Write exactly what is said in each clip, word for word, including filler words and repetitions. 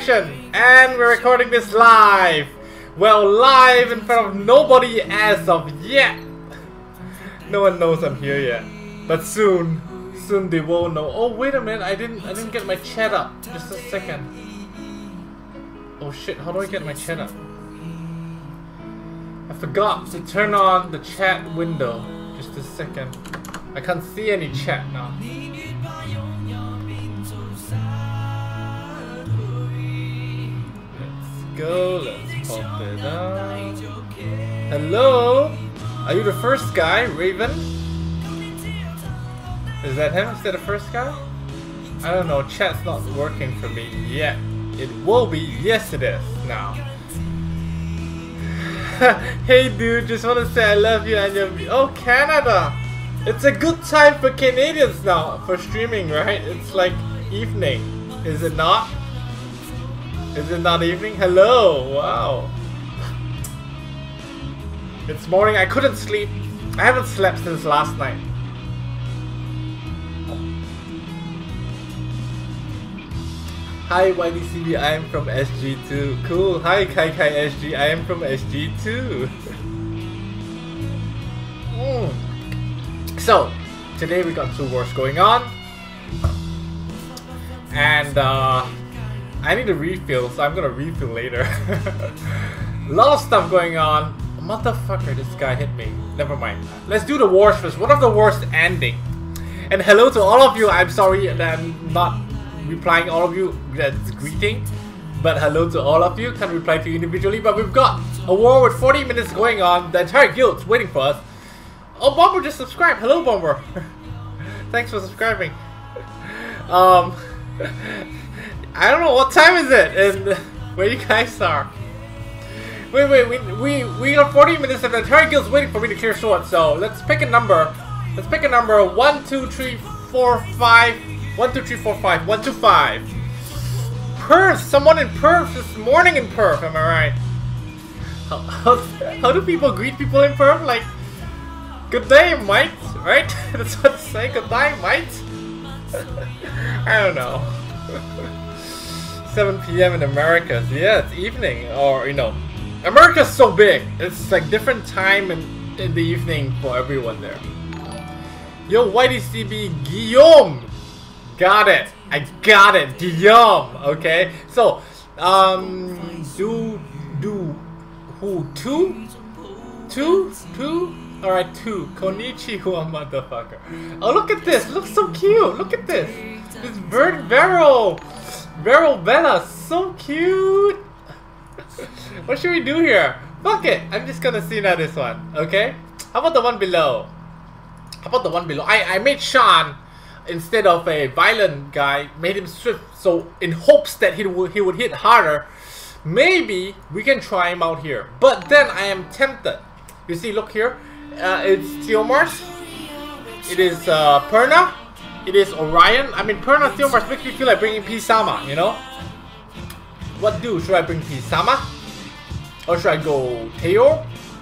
celebration, and we're recording this live. Well, live in front of nobody as of yet. No one knows I'm here yet, but soon, soon they will know. Oh wait a minute, I didn't, I didn't get my chat up. Just a second. Oh shit, how do I get my chat up? I forgot to turn on the chat window. Just a second. I can't see any chat now. Let's go, let's pop it up. Hello? Are you the first guy, Raven? Is that him? Is that the first guy? I don't know, chat's not working for me yet. It will be, yes it is, now. Hey dude, just want to say I love you and your... Oh, Canada! It's a good time for Canadians now, for streaming, right? It's like evening, is it not? Is it not evening? Hello, wow. It's morning, I couldn't sleep. I haven't slept since last night. Hi Y D C B, I am from S G two. Cool. Hi Kai Kai S G, I am from S G two. mm. So, today we got two wars going on. And uh, I need a refill, so I'm gonna refill later. A lot of stuff going on. Motherfucker, this guy hit me. Never mind. Let's do the wars first. What of the wars ending? And hello to all of you. I'm sorry that I'm not replying all of you. That's greeting. But hello to all of you. Can't reply to you individually. But we've got a war with forty minutes going on. The entire guild's waiting for us. Oh, Bomber just subscribed. Hello, Bomber. Thanks for subscribing. Um, I don't know what time is it and where you guys are. Wait, wait, we we we got forty minutes and the entire guild's waiting for me to clear swords. So let's pick a number. Let's pick a number. One, two, three, four, five. One, two, three, four, five. One, two, five. Perth. Someone in Perth this morning in Perth. Am I right? How, how, how do people greet people in Perth? Like, good day, mate. Right? That's what to say. Good day, mate. I don't know. seven P M in America. Yeah, it's evening, or you know. America's so big. It's like different time in, in the evening for everyone there. Yo, Y D C B Guillaume. Got it. I got it. Guillaume. Okay. So, um, do, do, who? Two? Two? Two? Alright, two. Konnichiwa, motherfucker. Oh, look at this. Looks so cute. Look at this. This bird Vero. Vero Bella. So cute. What should we do here? Fuck it! I'm just gonna see now this one, okay? How about the one below? How about the one below? I, I made Sean, instead of a violent guy, made him swift, so in hopes that he would, he would hit harder, maybe we can try him out here. But then I am tempted. You see, look here. Uh, it's Theomars. It is uh, Perna. It is Orion. I mean, Perna Theomars makes me feel like bringing P-Sama, you know? What do? Should I bring P-Sama? Or should I go Teo?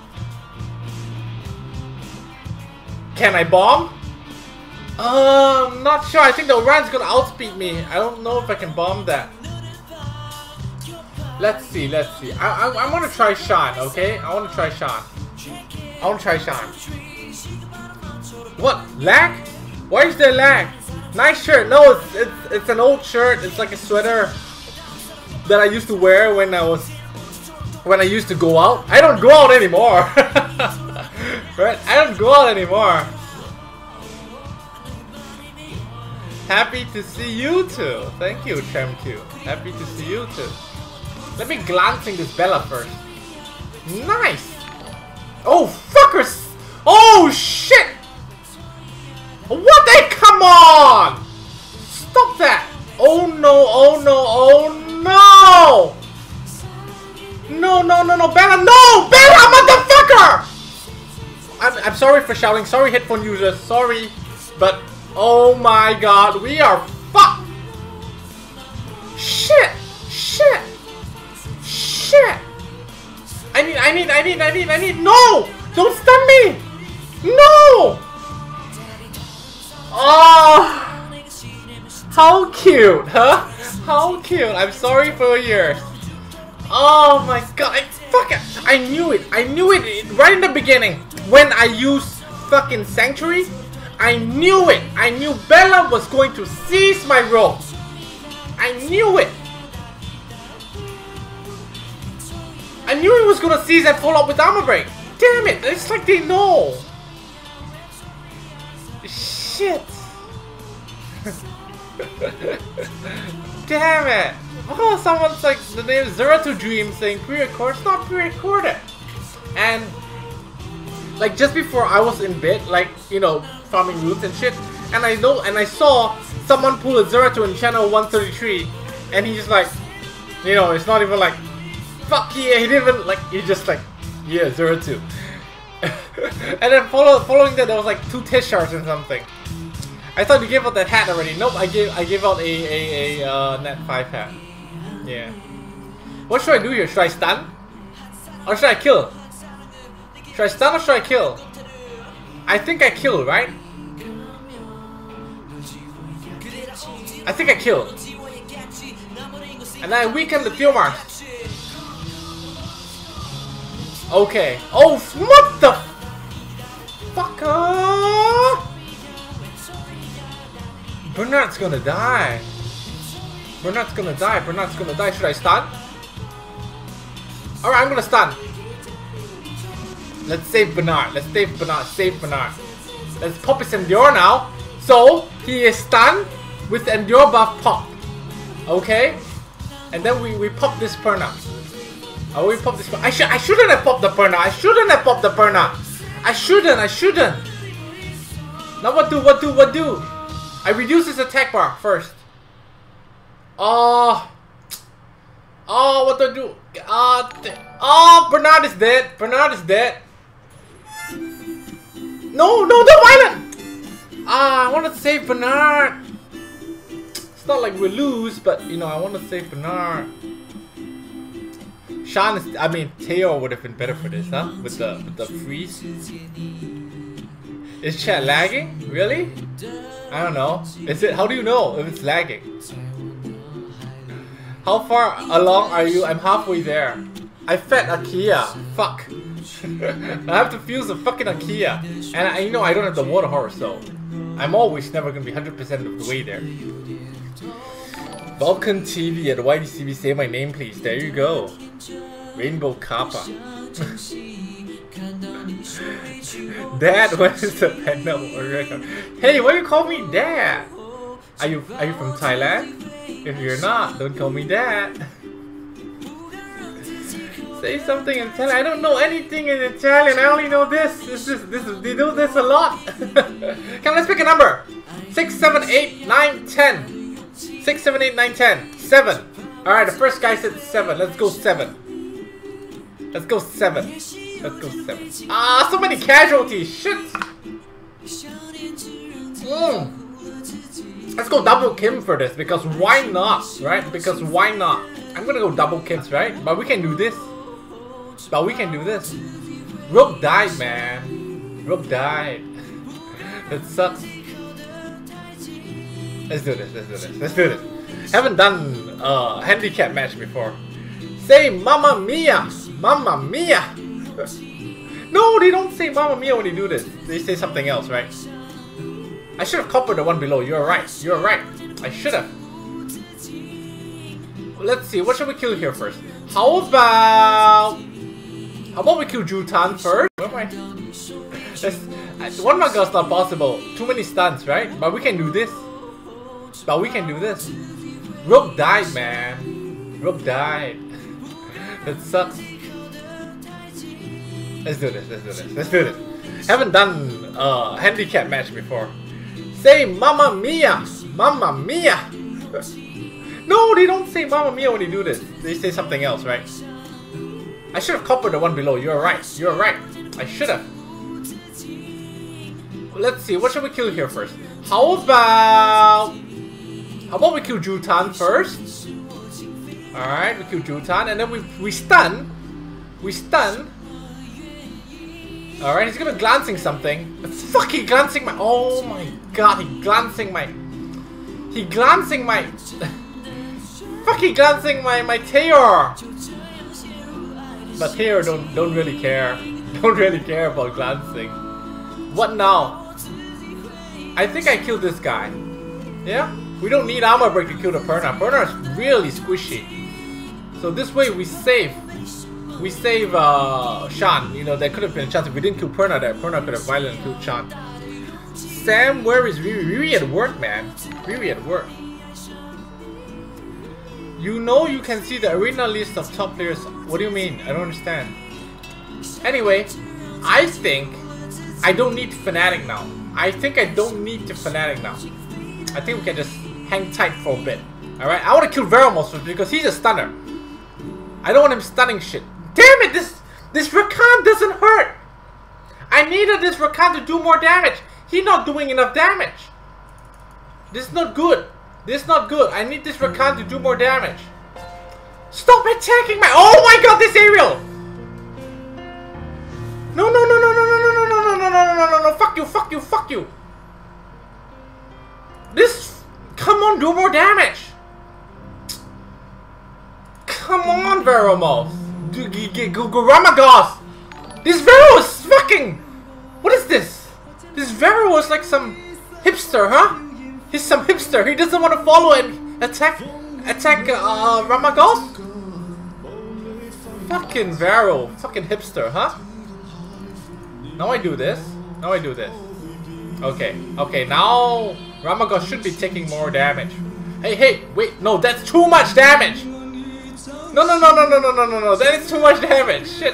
Can I bomb? Uh, I'm not sure. I think the Orion's gonna outspeed me. I don't know if I can bomb that. Let's see, let's see. I, I, I want to try Sean, okay? I want to try Sean. I want to try Sean. What? Lag? Why is there lag? Nice shirt. No, it's, it's, it's an old shirt. It's like a sweater that I used to wear when I was when I used to go out. I don't go out anymore. Right? I don't go out anymore. Happy to see you too. Thank you, ChamQ. Happy to see you too. Let me glancing this Bella first. Nice. Oh fuckers! Oh shit! What the? Come on! Stop that! Oh no! Oh no! Oh no! No! No! No! No! Bella! No! Bella, motherfucker! I'm I'm sorry for shouting. Sorry, headphone users. Sorry, but oh my god, we are fucked. Shit! Shit! Shit! I need! I need! I need! I need! I need! No! Don't stun me! No! Oh! How cute, huh? How cute. I'm sorry for yours. Oh my god. I, fuck it. I knew it. I knew it right in the beginning. When I used fucking Sanctuary, I knew it. I knew Bella was going to seize my role. I knew it. I knew he was gonna seize and follow up with armor break. Damn it. It's like they know. Shit. Damn it. Oh, someone's like the name Zero to Dream saying pre-record. It's not pre-recorded. And like just before I was in bed, like, you know, farming roots and shit, and I know and I saw someone pull a Zero to in channel one thirty-three, and he's just like, you know, it's not even like fuck yeah, he didn't even like, he just like, yeah, Zero two. And then follow, following that there was like two test shards and something. I thought you gave out that hat already. Nope, I gave I gave out a a, a uh, net five hat. Yeah. What should I do here? Should I stun? Or should I kill? Should I stun or should I kill? I think I kill, right? I think I kill. And then I weaken the Theomars. Okay. Oh, what the fucker? Bernard's gonna die. Bernard's gonna die. Bernard's gonna die. Should I stun? Alright, I'm gonna stun. Let's save Bernard. Let's save Bernard. Save Bernard. Let's pop his Endure now. So, he is stunned with Endure buff pop. Okay? And then we, we pop this Perna. Oh, we pop this Perna. I, sh I shouldn't have popped the Perna. I shouldn't have popped the Perna. I shouldn't. I shouldn't. Now what do? What do? What do? I reduce his attack bar first. Oh. Oh, what do I do? Uh, oh, Bernard is dead. Bernard is dead. No, no, no, violent! Ah, I want to save Bernard. It's not like we lose, but you know, I want to save Bernard. Sean is, I mean, Teo would have been better for this, huh? With the with the freeze. Is chat lagging? Really? I don't know. Is it? How do you know if it's lagging? How far along are you? I'm halfway there. I fed Akia. Fuck. I have to fuse the fucking Akia. And I you know I don't have the water horse, so I'm always never gonna be one hundred percent of the way there. Vulcan T V at Y D C B, say my name please. There you go. Rainbow Kappa. Dad, what is the panda? Hey, why you call me Dad? Are you are you from Thailand? If you're not, don't call me Dad. Say something in Italian. I don't know anything in Italian. I only know this. This is this is they do this a lot. Come, let's pick a number. Six, seven, eight, nine, ten. Six, seven, eight, nine, ten. Seven. Alright, the first guy said seven. Let's go seven. Let's go seven. Let's go seven. Ah, so many casualties. Shit. Mm. Let's go double Kim for this, because why not, right? Because why not? I'm gonna go double Kims, right? But we can do this. But we can do this. Rook died, man. Rook died. That sucks. Let's do this, let's do this, let's do this. Haven't done a handicap match before. Say Mamma Mia! Mamma Mia! No, they don't say Mamma Mia when they do this. They say something else, right? I should have copied the one below. You're right. You're right. I should have. Let's see. What should we kill here first? How about... How about we kill Jutan first? Where am I? That's, one more girl's not possible. Too many stuns, right? But we can do this. But we can do this. Rook died, man. Rook died. That sucks. Let's do this. Let's do this. Let's do this. Haven't done a handicap match before. Say Mamma Mia! Mamma Mia! No, they don't say Mamma Mia when they do this. They say something else, right? I should have copied the one below. You're right. You're right. I should have. Let's see. What should we kill here first? How about... How about we kill Jutan first? Alright, we kill Jutan. And then we, we stun. We stun. Alright, he's gonna glancing something. Fuck, he glancing my... Oh my god, he glancing my... He glancing my... fucking glancing my my Taylor. But Taylor don't don't really care. Don't really care about glancing. What now? I think I killed this guy. Yeah? We don't need armor break to kill the Perna. Perna is really squishy. So this way we save. We save uh, Shan. You know, there could have been a chance if we didn't kill Perna there. Perna could have violently killed Shan. Sam, where is Riri? Riri at work, man. Riri at work. You know you can see the arena list of top players. What do you mean? I don't understand. Anyway, I think I don't need Fnatic now. I think I don't need to Fnatic now. I think we can just hang tight for a bit. Alright, I want to kill Veromos because he's a stunner. I don't want him stunning shit. Damn it, this this Rakan doesn't hurt. I needed this Rakan to do more damage. He's not doing enough damage. This is not good. This is not good. I need this Rakan to do more damage. Stop attacking my... Oh my god, this aerial! No, no, no, no, no, no, no, no, no, no, no, no, no, no, fuck you, fuck you, fuck you. This... Come on, do more damage. Come on, Veromos. Go, go, Ramagos. This Vero is fucking... What is this? This Vero is like some hipster, huh? He's some hipster. He doesn't want to follow and attack, attack uh, Ramagos. Fucking Vero, fucking hipster, huh? Now I do this. Now I do this. Okay, okay. Now Ramagos should be taking more damage. Hey, hey, wait, no, that's too much damage. No, no, no, no, no, no, no, no, no. That is too much damage. Shit.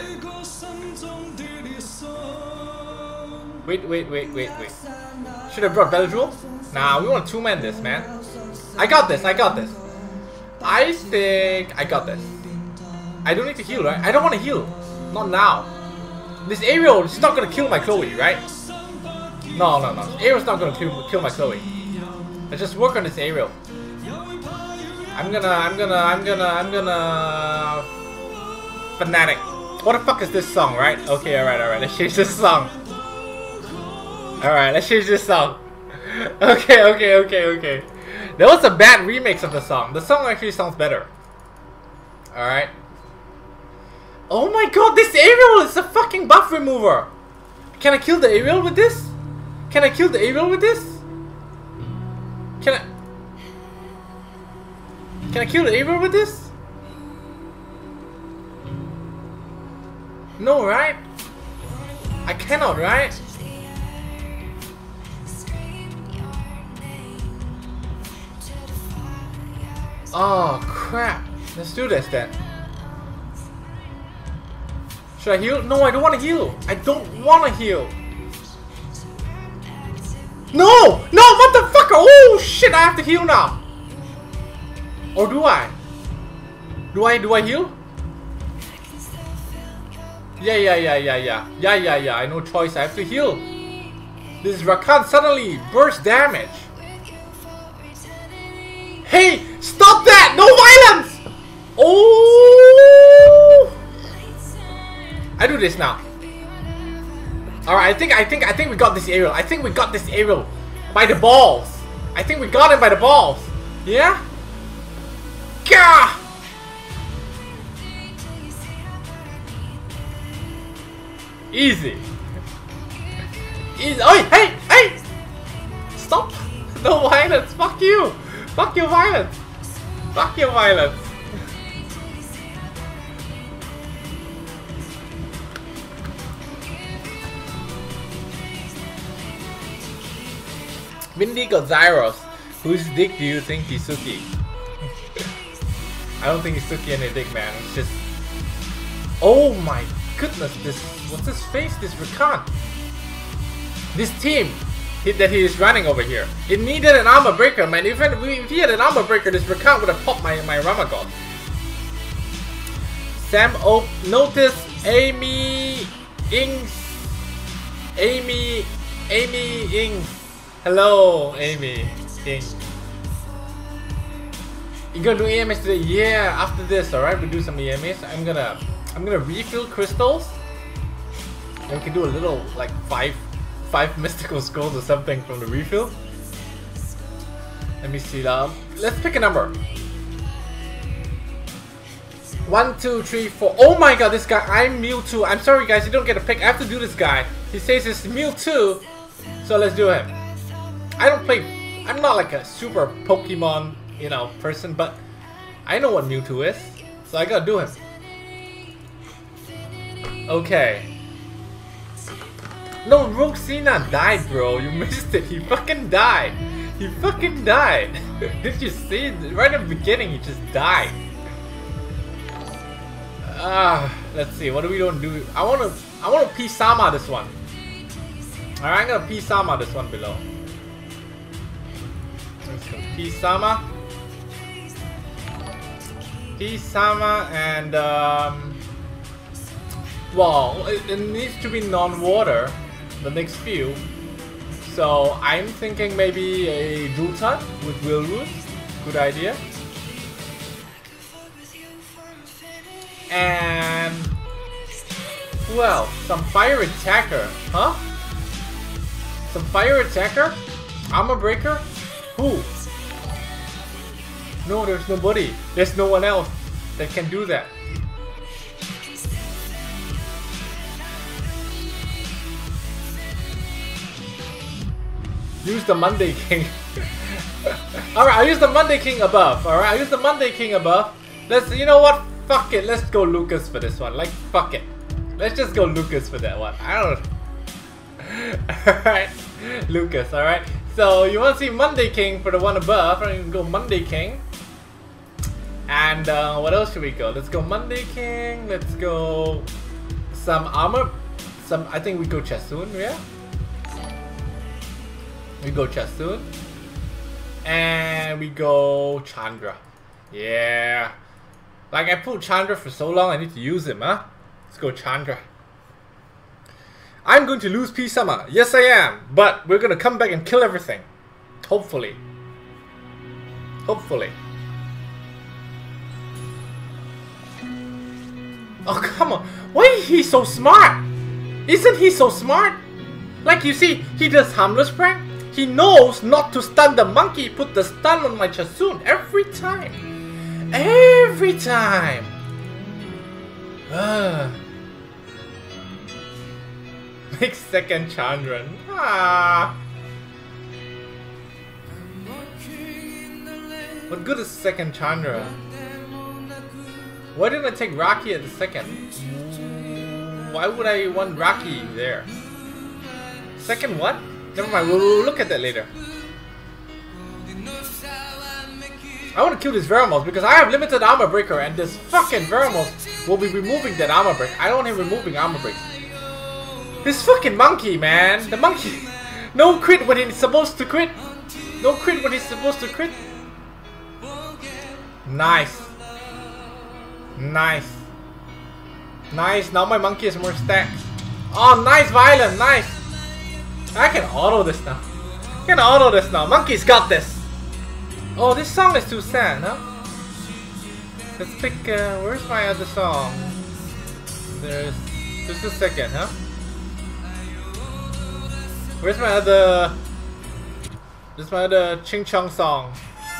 Wait, wait, wait, wait, wait. Should have brought Beledriel? Nah, we want to two-man this, man. I got this, I got this. I think I got this. I don't need to heal, right? I don't want to heal. Not now. This aerial is not going to kill my Chloe, right? No, no, no. Aerial's not going to kill, kill my Chloe. Let's just work on this aerial. I'm gonna, I'm gonna, I'm gonna, I'm gonna... Fnatic. What the fuck is this song, right? Okay, alright, alright. Let's change this song. Alright, let's change this song. Okay, okay, okay, okay. That was a bad remix of the song. The song actually sounds better. Alright. Oh my god, this aerial is a fucking buff remover. Can I kill the aerial with this? Can I kill the aerial with this? Can I... Can I kill the aerial with this? No, right? I cannot, right? Oh crap. Let's do this then. Should I heal? No, I don't want to heal. I don't want to heal. No! No, motherfucker! Oh shit, I have to heal now. Or do I? Do I do I heal? Yeah, yeah, yeah, yeah, yeah. Yeah, yeah, yeah. I no choice. I have to heal. This Rakan suddenly burst damage. Hey! Stop that! No violence! Oh! I do this now. Alright, I think I think I think we got this aerial. I think we got this aerial by the balls. I think we got it by the balls. Yeah? Gah! Easy. Easy. Oh, hey, hey! Stop! No violence. Fuck you. Fuck your violence. Fuck your violence. Mindy got Zyros. Whose dick do you think he's Suki? I don't think he's Suki any dick, man. It's just... Oh my goodness, this... What's his face? This Rakan. This team he, that he is running over here. It needed an armor breaker, man. If, if he had an armor breaker, this Rakan would have popped my, my Ramagos. Sam Oak. Notice Amy Ings. Amy... Amy Ings. Hello, Amy Ings. You gonna do E M S today? Yeah, after this, alright, we'll do some E M S. I'm gonna I'm gonna refill crystals. And we can do a little like five five mystical skulls or something from the refill. Let me see. Um let's pick a number. One, two, three, four. Oh my god, this guy. I'm Mewtwo. I'm sorry, guys. You don't get a pick. I have to do this guy. He says it's Mewtwo. So let's do him. I don't play. I'm not like a super Pokemon, you know, person, but I know what Mewtwo is. So I gotta do him. Okay. No, Roxina died, bro. You missed it. He fucking died. He fucking died. Did you see it? Right at the beginning, he just died. Ah, let's see. What do we don't do? I want to. I want to P-Sama this one. Alright, I'm gonna P-Sama this one below. Let's go P-Sama. P-Sama and um. Well, it, it needs to be non-water. The next few. So I'm thinking maybe a Jutan with Willroot. Good idea. And who else? Some fire attacker, huh? Some fire attacker? Armor breaker? Who? No, there's nobody. There's no one else that can do that. Use the Monday King. Alright, I'll use the Monday King above. Alright, I'll use the Monday King above. Let's, you know what? Fuck it. Let's go Lucas for this one. Like, fuck it. Let's just go Lucas for that one. I don't know. Alright. Lucas, alright. So, you want to see Monday King for the one above. I'm going to go Monday King. And uh, what else should we go? Let's go Monday King. Let's go some armor. Some, I think we go Chasun, yeah? We go Chasun. And we go Chandra. Yeah. Like I pulled Chandra for so long, I need to use him, huh? Let's go Chandra. I'm going to lose P-Sama. Yes, I am. But we're going to come back and kill everything. Hopefully. Hopefully. Oh, come on. Why is he so smart? Isn't he so smart? Like you see, he does harmless prank. He knows not to stun the monkey. Put the stun on my Chasun every time. Every time. Uh. Make second Chandran. Ah. What good is second Chandra? Why didn't I take Rocky at the second? Why would I want Rocky there? Second what? Never mind, we'll, we'll look at that later. I want to kill this Veramos because I have limited armor breaker and this fucking Veramos will be removing that armor break. I don't want him removing armor breaks. This fucking monkey, man. The monkey. No crit when he's supposed to crit. No crit when he's supposed to crit. Nice. Nice. Nice. Now my monkey has more stacks. Oh, nice Violent. Nice. I can auto this now. I can auto this now. Monkey's got this. Oh, this song is too sad, huh? Let's pick, uh, where's my other song? There's, just a second, huh? Where's my other, this is my other Ching Chong song.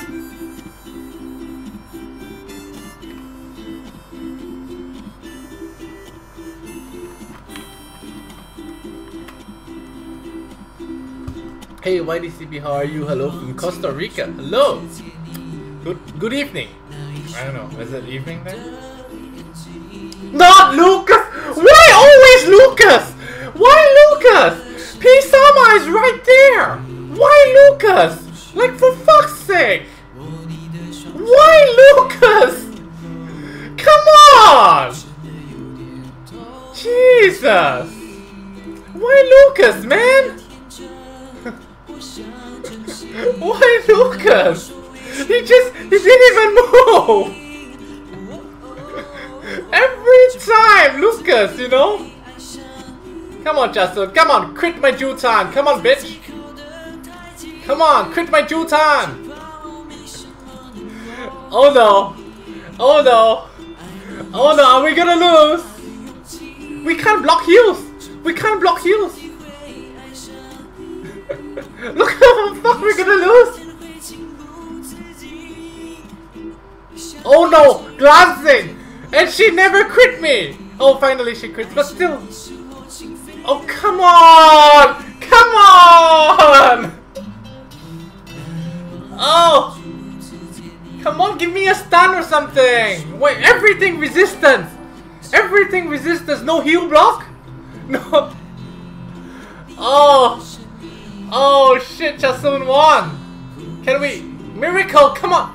Hey Y D C B, how are you? Hello from Costa Rica. Hello. Good good evening. I don't know. Is it evening then? Not Lucas! Why always Lucas? Why Lucas? P-Sama is right there. Why Lucas? Like for fuck's sake. Why Lucas? Come on. Jesus. Why Lucas, man? Why Lucas? He just, he didn't even move! Every time, Lucas, you know? Come on, Justin, come on, crit my Jutan, come on, bitch! Come on, crit my Jutan! Oh no! Oh no! Oh no, are we gonna lose? We can't block heals! We can't block heals! Look how the fuck we're gonna lose! Oh no! Glancing! And she never crit me! Oh, finally she crits, but still. Oh, come on! Come on! Oh! Come on, give me a stun or something! Wait, everything resistance! Everything resistance, no heal block? No. Oh! Oh shit, Chasun won! Can we... Miracle, come on!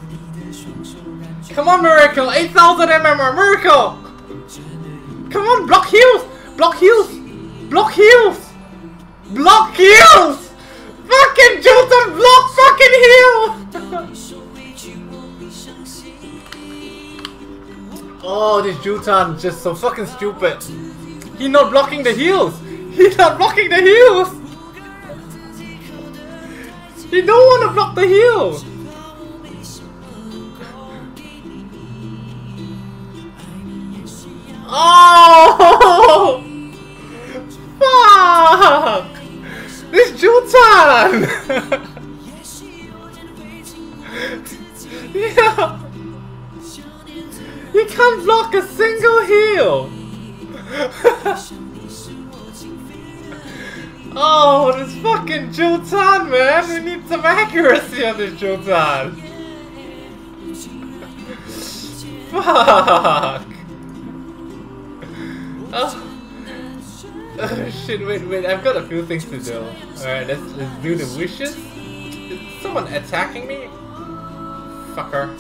Come on, Miracle! eight thousand M M R, Miracle! Come on, block heals! Block heals! Block heals! Block heals! Fucking Jolton, block fucking heal! Oh, this Jutan just so fucking stupid. He not blocking the heals! He's not blocking the heals! He don't want to block the heals! Oh! Fuck! This Jutan! Yeah! He can't block a single heal! Oh, this fucking Jutan, man! We need some accuracy on this Jutan! Fuck! Oh. Oh shit, wait, wait, I've got a few things to do. Alright, let's, let's do the wishes. Is someone attacking me? Fucker.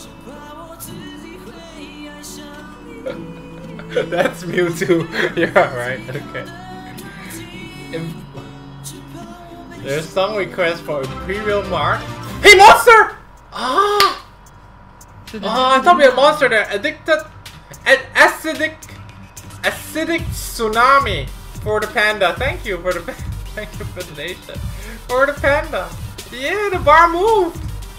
That's Mewtwo. Yeah, right, okay. Im There's some request for Imperial Mark. Hey, monster! Ah! Oh, I thought we had monster there. Addicted. An acidic. Acidic tsunami for the panda. Thank you for the thank you for the donation. For the panda. Yeah, the bar moved.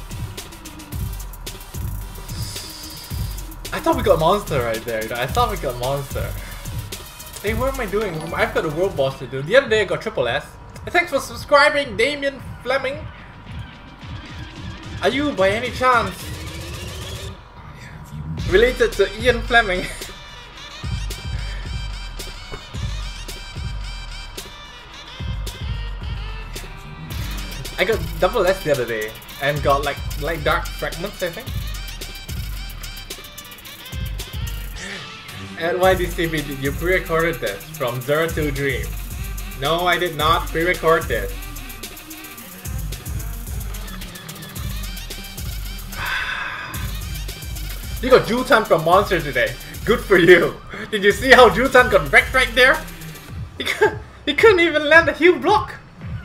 I thought we got monster right there. You know? I thought we got monster. Hey, what am I doing? I've got a world boss to do. The other day I got triple S. And thanks for subscribing, Damien Fleming. Are you by any chance related to Ian Fleming? I got double S the other day and got like like dark fragments, I think. At Y D C B, did you pre-recorded this from Zero to Dream? No, I did not pre-record this. You got Jutan from Monster today. Good for you. Did you see how Jutan got wrecked right there? He, couldn't, he couldn't even land a heal block.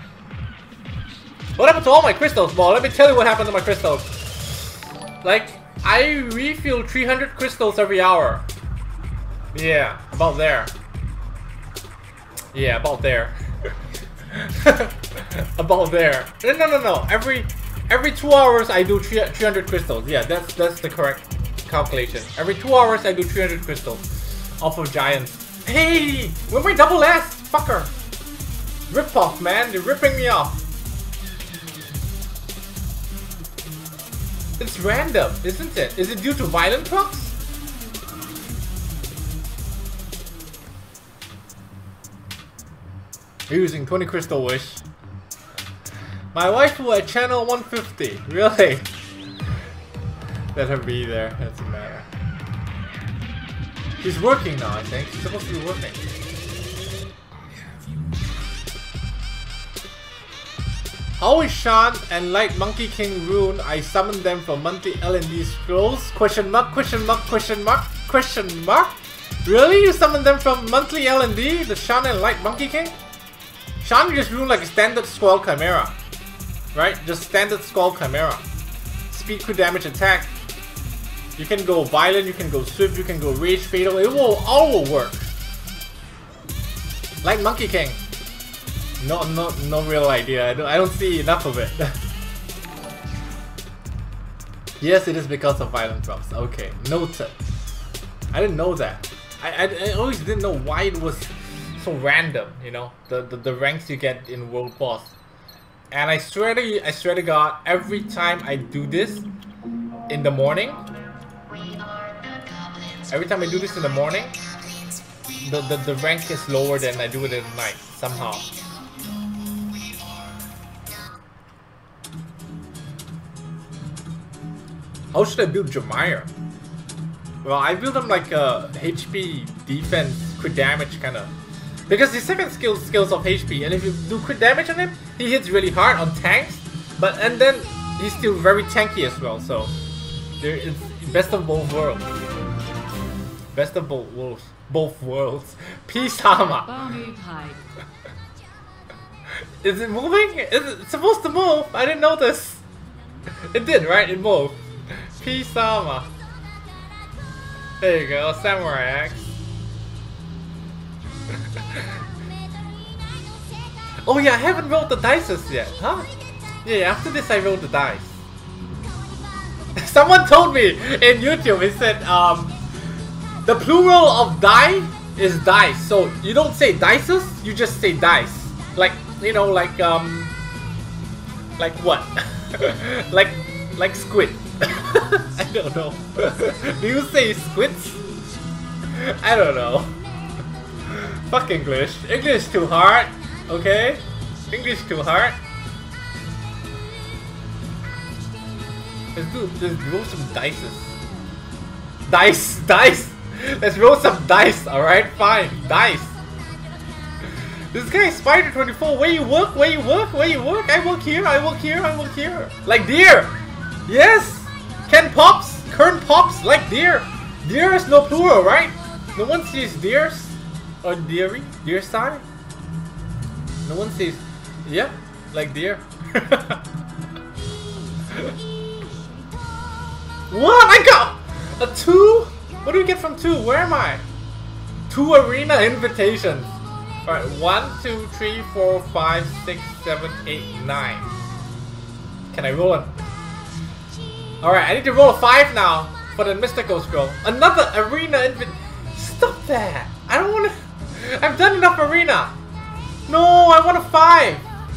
What happened to all my crystals, ball? Let me tell you what happened to my crystals. Like, I refill three hundred crystals every hour. Yeah, about there. Yeah, about there. About there. No, no, no, no. Every every two hours I do three hundred crystals. Yeah, that's that's the correct calculation. Every two hours I do three hundred crystals off of giants. Hey, where's my double S, fucker? Rip off, man. You're ripping me off. It's random, isn't it? Is it due to violent procs? Using twenty crystal wish. My wife will at channel one fifty. Really? Let her be there. Doesn't matter. She's working now, I think. She's supposed to be working. How is Sean and Light Monkey King rune? I summoned them from monthly L and D scrolls. Question mark, question mark, question mark, question mark. Really? You summoned them from monthly L and D? The Sean and Light Monkey King? Sean just rune like a standard Squall Chimera. Right? Just standard Squall Chimera. Speed, crit damage, attack. You can go violent, you can go swift, you can go rage, fatal. It will all will work. Light Monkey King. No, no, no real idea. I don't, I don't see enough of it. Yes, it is because of violent drops. Okay, noted. I didn't know that. I, I, I always didn't know why it was so random. You know, the the, the ranks you get in World Boss. And I swear to I swear to God, every time I do this in the morning, Every time I do this in the morning, the, the, the rank is lower than I do it at night, somehow. How should I build Jomire? Well, I build him like a H P, defense, crit damage kind of. Because his second skill skills of H P, and if you do crit damage on him, he hits really hard on tanks. But and then he's still very tanky as well. So there is best of both worlds. Best of both worlds. Both worlds. P-sama. Is it moving? Is it supposed to move? I didn't notice. It did, right? It moved. P-sama. There you go, Samurai Axe. Oh yeah, I haven't rolled the dices yet, huh? Yeah, after this I rolled the dice. Someone told me in YouTube, he said, um, the plural of die is dice. So you don't say dices, you just say dice. Like, you know, like, um, like what? like, like squid. I don't know. Do you say squids? I don't know. Fuck English. English too hard. Okay? English too hard. Let's do let's roll some dices. Dice! Dice! Let's roll some dice, alright? Fine. Dice. This guy is Spider twenty-four. Where you work? Where you work? Where you work? I work here. I work here. I work here. Like deer! Yes! Ken Pops! Kern Pops! Like deer! Deer is no plural, right? No one sees deers or deery, deer side. No one sees, yeah, like deer. What? I got a two? What do we get from two? Where am I? Two arena invitations. Alright, one, two, three, four, five, six, seven, eight, nine. Can I roll it? Alright, I need to roll a five now for the mystical scroll. Another arena invite. Stop that! I don't want to. I've done enough arena. No, I want a five.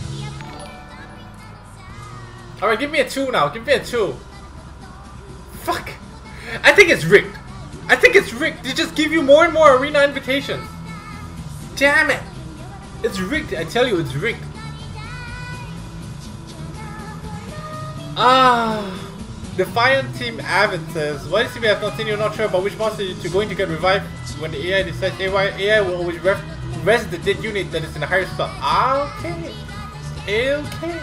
Alright, give me a two now. Give me a two. Fuck. I think it's rigged. I think it's rigged. They just give you more and more arena invitations. Damn it. It's rigged. I tell you, it's rigged. Ah. Defiant Team Avid says, why does he have not seen you? Not sure about which monster you're going to get revived when the A I decides A I, A I will always ref rest the dead unit that is in the higher spot. Ah, okay. Okay.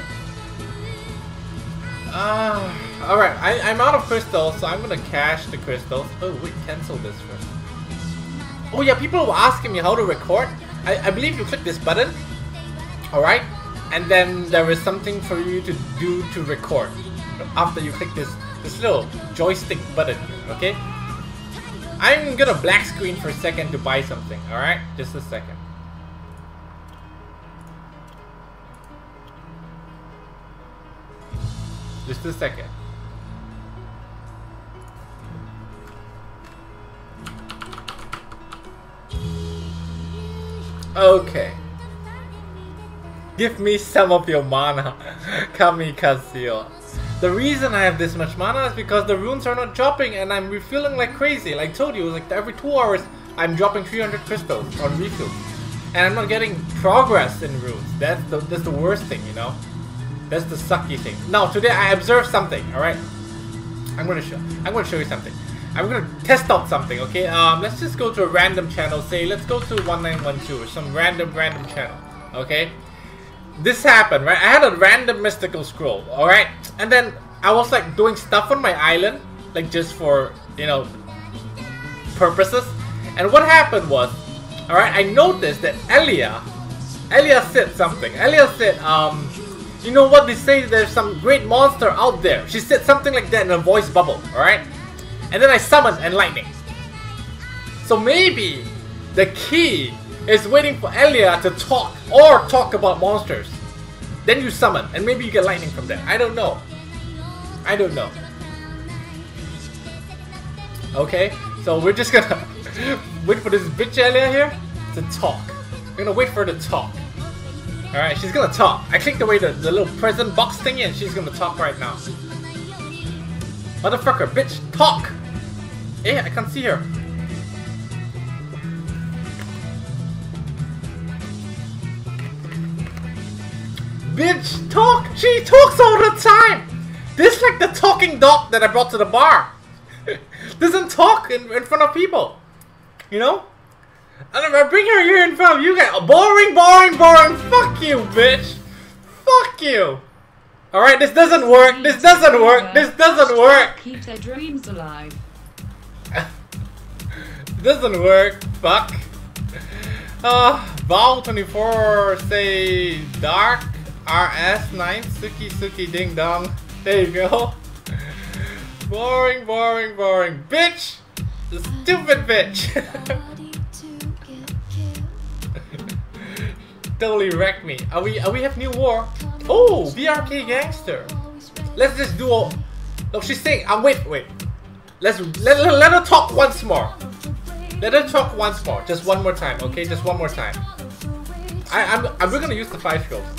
Ah, uh, alright, I'm out of crystals, so I'm gonna cache the crystals. Oh, wait, cancel this first. Oh yeah, people were asking me how to record. I, I believe you click this button. Alright? And then there is something for you to do to record. After you click this this little joystick button, okay? I'm gonna black screen for a second to buy something, alright? Just a second. Just a second. Okay. Give me some of your mana, Kamikaze. The reason I have this much mana is because the runes are not dropping and I'm refilling like crazy. Like I told you, like every two hours I'm dropping three hundred crystals on refills. And I'm not getting progress in runes. That's the, that's the worst thing, you know? That's the sucky thing. Now, today I observed something, alright? I'm gonna show I'm gonna show you something. I'm gonna test out something, okay? Um, let's just go to a random channel. Say, let's go to one nine one two or some random, random channel, okay? This happened, right? I had a random mystical scroll, alright? And then I was like doing stuff on my island, like just for, you know, purposes. And what happened was, alright, I noticed that Elia, Elia said something. Elia said, um, you know what, they say there's some great monster out there. She said something like that in a voice bubble, alright? And then I summoned Enlightening. So maybe the key is waiting for Elia to talk or talk about monsters. Then you summon and maybe you get lightning from there. I don't know. I don't know. Okay, so we're just gonna wait for this bitch Elia here to talk. We're gonna wait for her to talk. Alright, she's gonna talk. I clicked away the, the little present box thingy and she's gonna talk right now. Motherfucker, bitch, talk! Hey, I can't see her. bitch talk. She talks all the time. This is like the talking dog that I brought to the bar. Doesn't talk in, in front of people. You know? And I bring her here in front of you guys. Boring, boring, boring. Fuck you, bitch. Fuck you. Alright, this doesn't work. This doesn't work. This doesn't work. Keep their dreams alive. It doesn't work. Fuck. Uh, Val twenty-four say Dark R S nine Suki Suki Ding Dong. There you go. Boring, boring, boring. Bitch! Stupid bitch! Totally wrecked me. Are we are we have new war? Oh, B R K gangster. Let's just do all. No, she's saying. I'm um, wait, wait. Let's let, let, let her talk once more. Let her talk once more. Just one more time, okay? Just one more time. I I'm, I'm we're gonna use the five skills.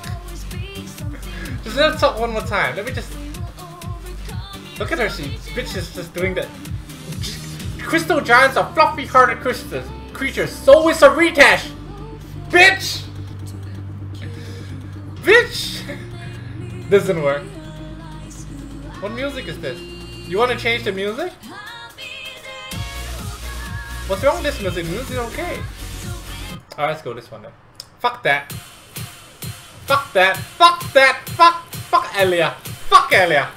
Just let her talk one more time. Let me just look at her. She bitch is just doing that. Crystal giants are fluffy-hearted creatures. Creatures. So is a retash. Bitch. Bitch! Doesn't work. What music is this? You want to change the music? What's wrong with this music? The music is okay. Alright, let's go this one then. Fuck that. Fuck that. Fuck that. Fuck. Fuck Elia. Fuck Elia.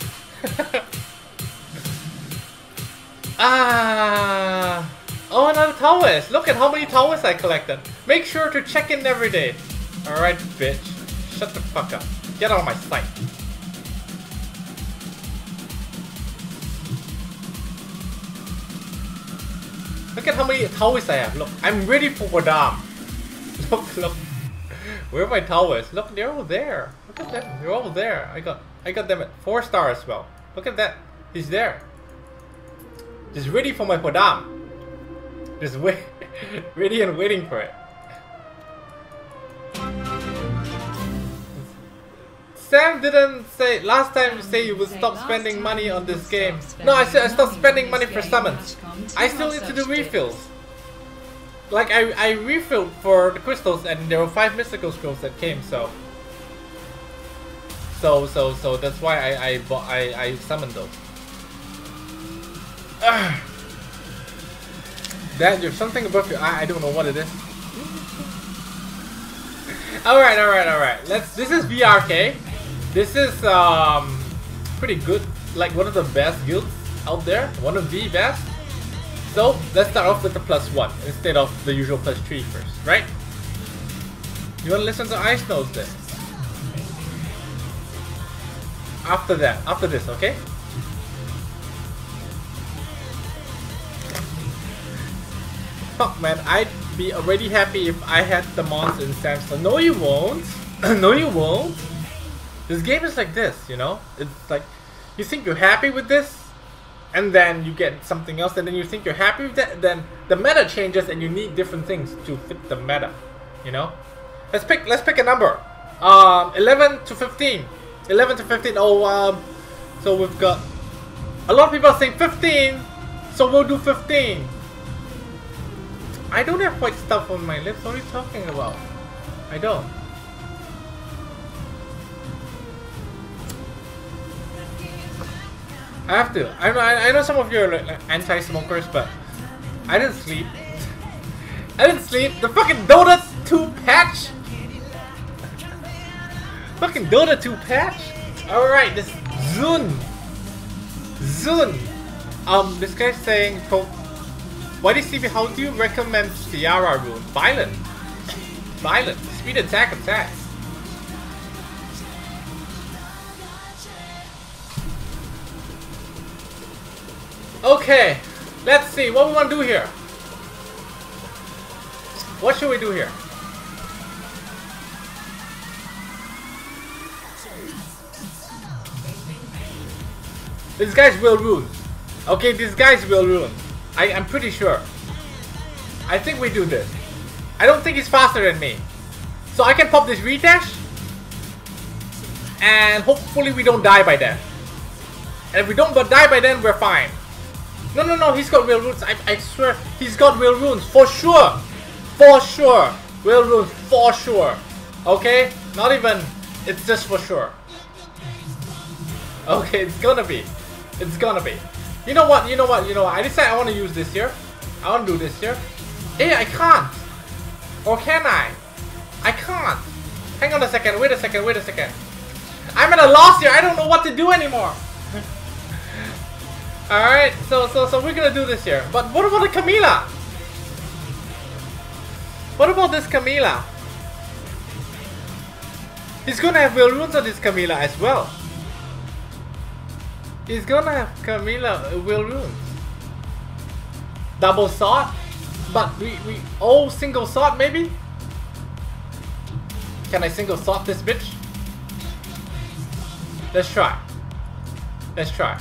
Ah. Oh, another towers. Look at how many towers I collected. Make sure to check in every day. Alright, bitch. Shut the fuck up. Get out of my sight. Look at how many towers I have. Look, I'm ready for Wadam. Look, look. Where are my towers? Look, they're all there. Look at them. They're all there. I got I got them at four stars as well. Look at that. He's there. Just ready for my Wadam. Just wait. Ready and waiting for it. Sam didn't say last time you say you would stop spending money on this game. No, I said I stopped spending money for summons. I still need to do refills. Like I, I refilled for the crystals and there were five mystical scrolls that came, so So so so that's why I I bought I, I summoned those. Ugh. Dad, there's something above your eye, I don't know what it is. Alright, alright, alright. Let's this is B R K. This is um pretty good, like one of the best guilds out there, one of the best. So let's start off with the plus one instead of the usual plus three first, right? You wanna listen to Ice Nose then? After that, after this, okay? Fuck man, I'd be already happy if I had the monster in Samsung. No you won't. No you won't. This game is like this, you know? It's like, you think you're happy with this, and then you get something else, and then you think you're happy with that, and then the meta changes and you need different things to fit the meta, you know? Let's pick, let's pick a number. Um, eleven to fifteen. eleven to fifteen, oh, um, so we've got, a lot of people are saying fifteen, so we'll do fifteen. I don't have white stuff on my lips, what are you talking about? I don't. I have to. I know, I know some of you are like, like anti-smokers, but I didn't sleep. I didn't sleep. The fucking Dota two patch. Fucking Dota two patch. All right, this Zun. Zun. Um, this guy's saying, "Why D C B? How do you recommend Tiara rune? Violent. Violent. Speed attack attack." Okay, let's see what we want to do here. What should we do here? This guy's will rune. Okay, this guy's will rune. I, I'm pretty sure. I think we do this. I don't think he's faster than me. So I can pop this redash. And hopefully we don't die by then. And if we don't die by then, we're fine. No, no, no, he's got will runes. I, I swear, he's got will runes. For sure. For sure. Will runes, for sure. Okay? Not even, It's just for sure. Okay, it's gonna be. It's gonna be. You know what? You know what? You know what? I decided I want to use this here. I want to do this here. Hey, I can't. Or can I? I can't. Hang on a second. Wait a second. Wait a second. I'm at a loss here. I don't know what to do anymore. Alright, so so so we're gonna do this here. But what about the Camila? What about this Camila? He's gonna have Will Runes on this Camila as well. He's gonna have Camila Will Runes. Double sword? But we we oh single sword maybe? Can I single sword this bitch? Let's try. Let's try.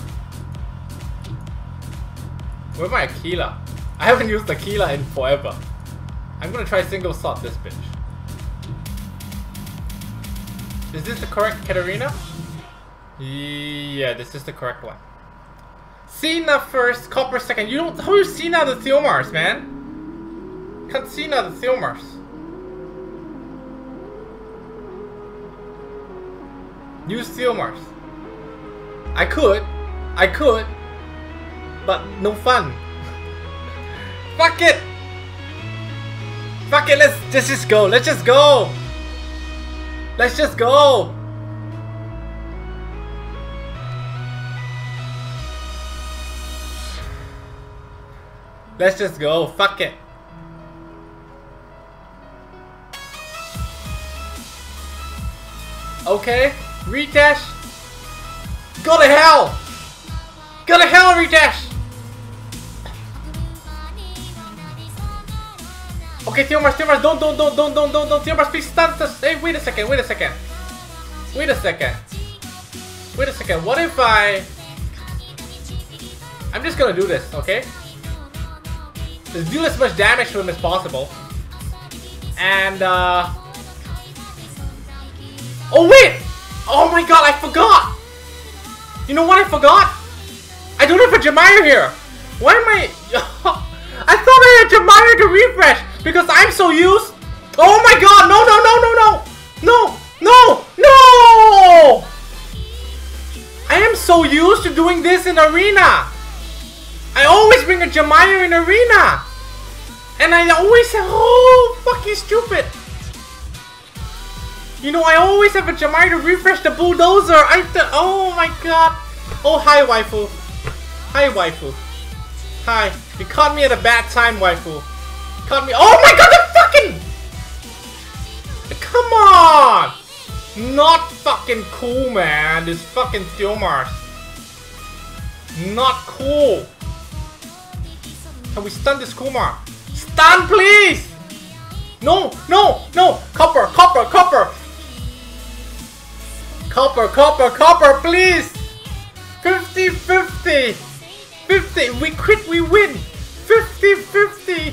Where's my Aquila? I haven't used Aquila in forever. I'm gonna try single sword this bitch. Is this the correct Katarina? Yeah, this is the correct one. Cena first, Copper second. You don't. How you Cena the Theomars, man? Can't Cena the Theomars. Use Theomars. I could. I could. But no fun. Fuck it. Fuck it. Let's just, just go. Let's just go. Let's just go. Let's just go. Fuck it. Okay. Retash. Go to hell. Go to hell, Retash. Okay, Theomars, Theomars, don't, don't, don't, don't, don't, don't, don't, Theomars, please stun us. Hey, wait a second, wait a second. Wait a second. Wait a second, what if I... I'm just gonna do this, okay? Let's do as much damage to him as possible. And, uh... oh, wait! Oh my god, I forgot! You know what I forgot? I don't have a Jemire here! Why am I... I thought I had Jemire to refresh! Because I'm so used... Oh my god! No, no, no, no, no! No! No! No! I am so used to doing this in Arena! I always bring a Jemire in Arena! And I always say, oh, fucking stupid! You know, I always have a Jemire to refresh the Bulldozer! I th oh my god! Oh, hi, waifu. Hi, waifu. Hi. You caught me at a bad time, waifu. Caught me. Oh my god, the fucking... Come on! Not fucking cool, man. This fucking Theomars. Not cool. Can we stun this Kumar? Stun, please! No, no, no! Copper, copper, copper! Copper, copper, copper, please! fifty fifty! fifty! We crit, we win! fifty fifty!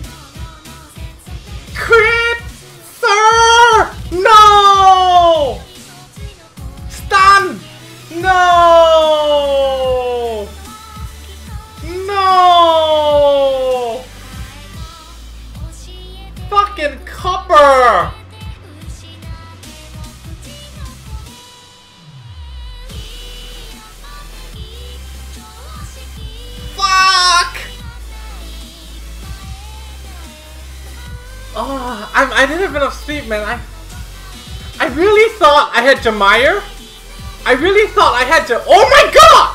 Crit! Sir! No! Stun! No! No! Fucking copper! Fuck! Oh, I'm, I didn't have enough sleep, man. I, I really thought I had Jemire. I really thought I had to. Oh my god!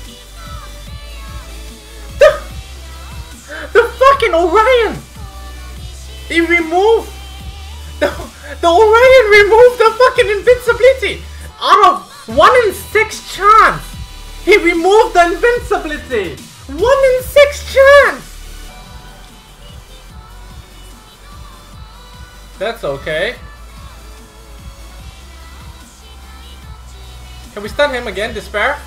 The, the fucking Orion. He removed the the Orion removed the fucking invincibility out of one in six chance. He removed the invincibility. One in six chance. That's okay. Can we stun him again, Despair?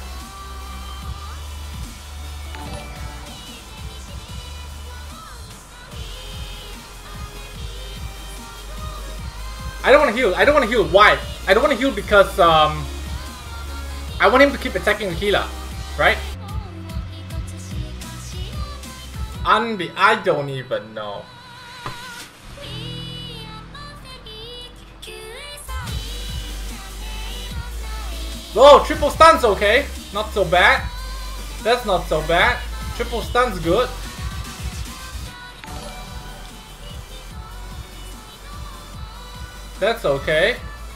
I don't want to heal. I don't want to heal. Why? I don't want to heal because um, I want him to keep attacking the healer, right? Unbe I don't even know. Whoa, triple stun's okay. Not so bad. That's not so bad. Triple stun's good. That's okay.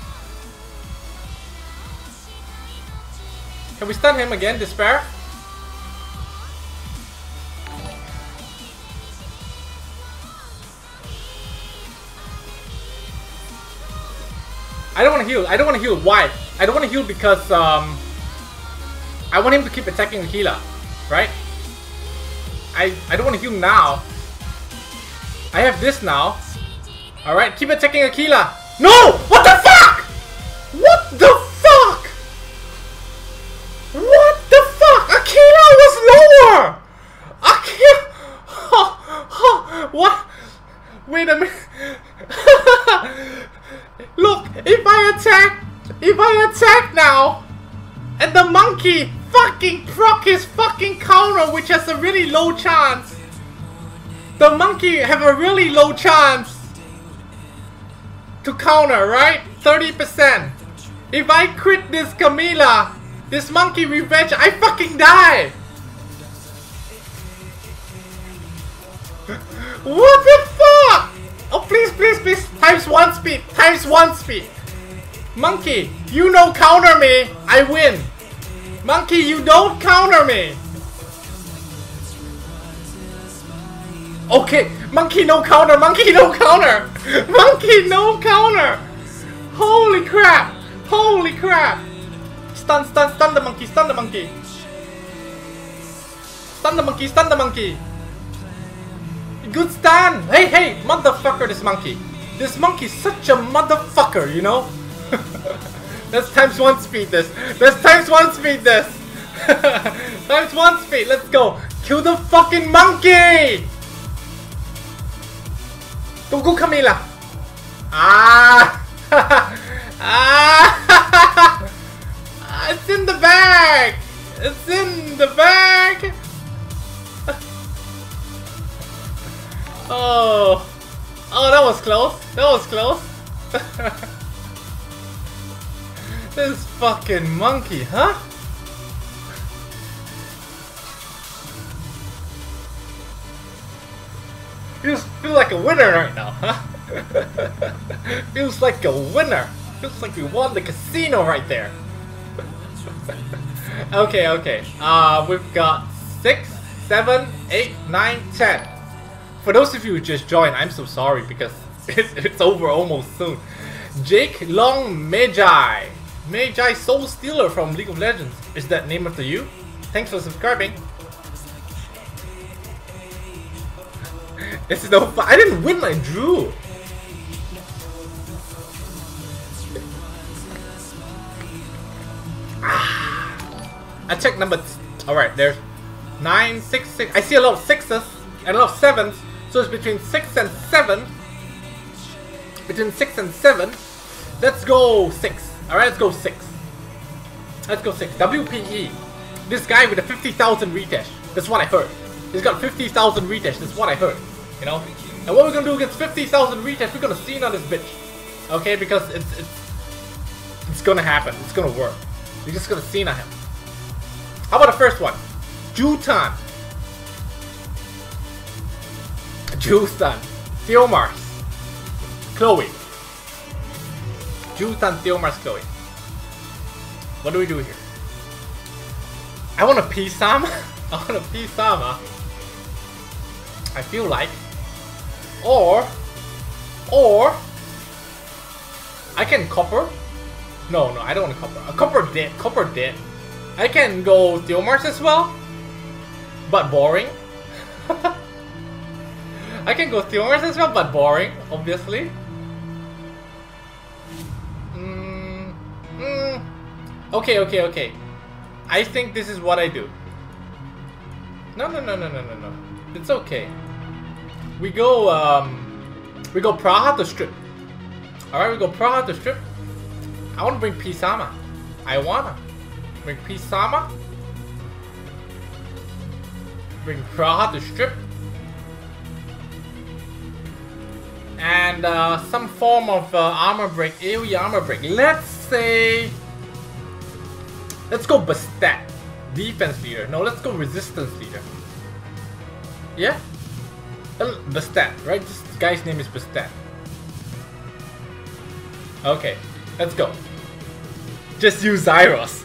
Can we stun him again, Despair? I don't want to heal. I don't want to heal. Why? I don't want to heal because um, I want him to keep attacking the healer, right? I I don't want to heal now. I have this now. All right, keep attacking Aquila. No! What the fuck? What the fuck? What the fuck? Aquila was lower. Aquila. What? Wait a minute. Look, if I attack, if I attack now, and the monkey fucking proc his fucking counter, which has a really low chance. The monkey have a really low chance to counter, right? thirty percent. If I crit this Camila, this monkey revenge, I fucking die. What the fuck? Oh, please, please, please. Times one speed. Times one speed. Monkey, you no counter me. I win. Monkey, you don't counter me. Okay. Monkey, no counter. Monkey, no counter. Monkey, no counter. Holy crap. Holy crap. Stun, stun, stun the monkey. Stun the monkey. Stun the monkey. Stun the monkey. Good stun! Hey, hey, motherfucker, this monkey. This monkey's such a motherfucker, you know? Let's times one speed this. Let's times one speed this. Times one speed, let's go. Kill the fucking monkey! Go, go, Camila. Ah! Ah! It's in the bag! It's in the bag! Oh, oh, that was close. That was close. This fucking monkey, huh? Feels feel like a winner right now, huh? Feels like a winner. Feels like we won the casino right there. Okay, okay. Uh, we've got six, seven, eight, nine, ten. For those of you who just joined, I'm so sorry because it's, it's over almost soon. Jake Long Magi. Magi Soul Stealer from League of Legends. Is that name after you? Thanks for subscribing. It's no fun. I didn't win, I drew. Ah. Attack number... Alright, there's nine, six, six. I see a lot of sixes and a lot of sevens. So it's between six and seven. Between six and seven. Let's go six. Alright, let's go six. Let's go six. W P E. This guy with a fifty thousand retouch. That's what I heard. He's got fifty thousand retouch. That's what I heard. You know? And what we're gonna do against fifty thousand retouch, we're gonna see on this bitch. Okay? Because it's, it's, it's gonna happen. It's gonna work. We're just gonna see on him. How about the first one? Jutan. Justan, Theomars, Chloe. Justan, Theomars, Chloe. What do we do here? I want a P-Sama. I want a P-Sama. I feel like. Or, or, I can copper. No, no, I don't want a copper. A copper dead. Copper dead. I can go Theomars as well, but boring. I can go Theomars as well, but boring, obviously. Mm, mm. Okay, okay, okay. I think this is what I do. No, no, no, no, no, no, no. It's okay. We go, um, we go Praha to strip. Alright, we go Praha to strip. I want to bring P-Sama. I wanna bring P-Sama. Bring Praha to strip. And uh, some form of uh, armor break, AoE armor break. Let's say Let's go Bastet. Defense leader. No, let's go resistance leader. Yeah? Uh, Bastet, right? This guy's name is Bastet. Okay, let's go. Just use Zyros.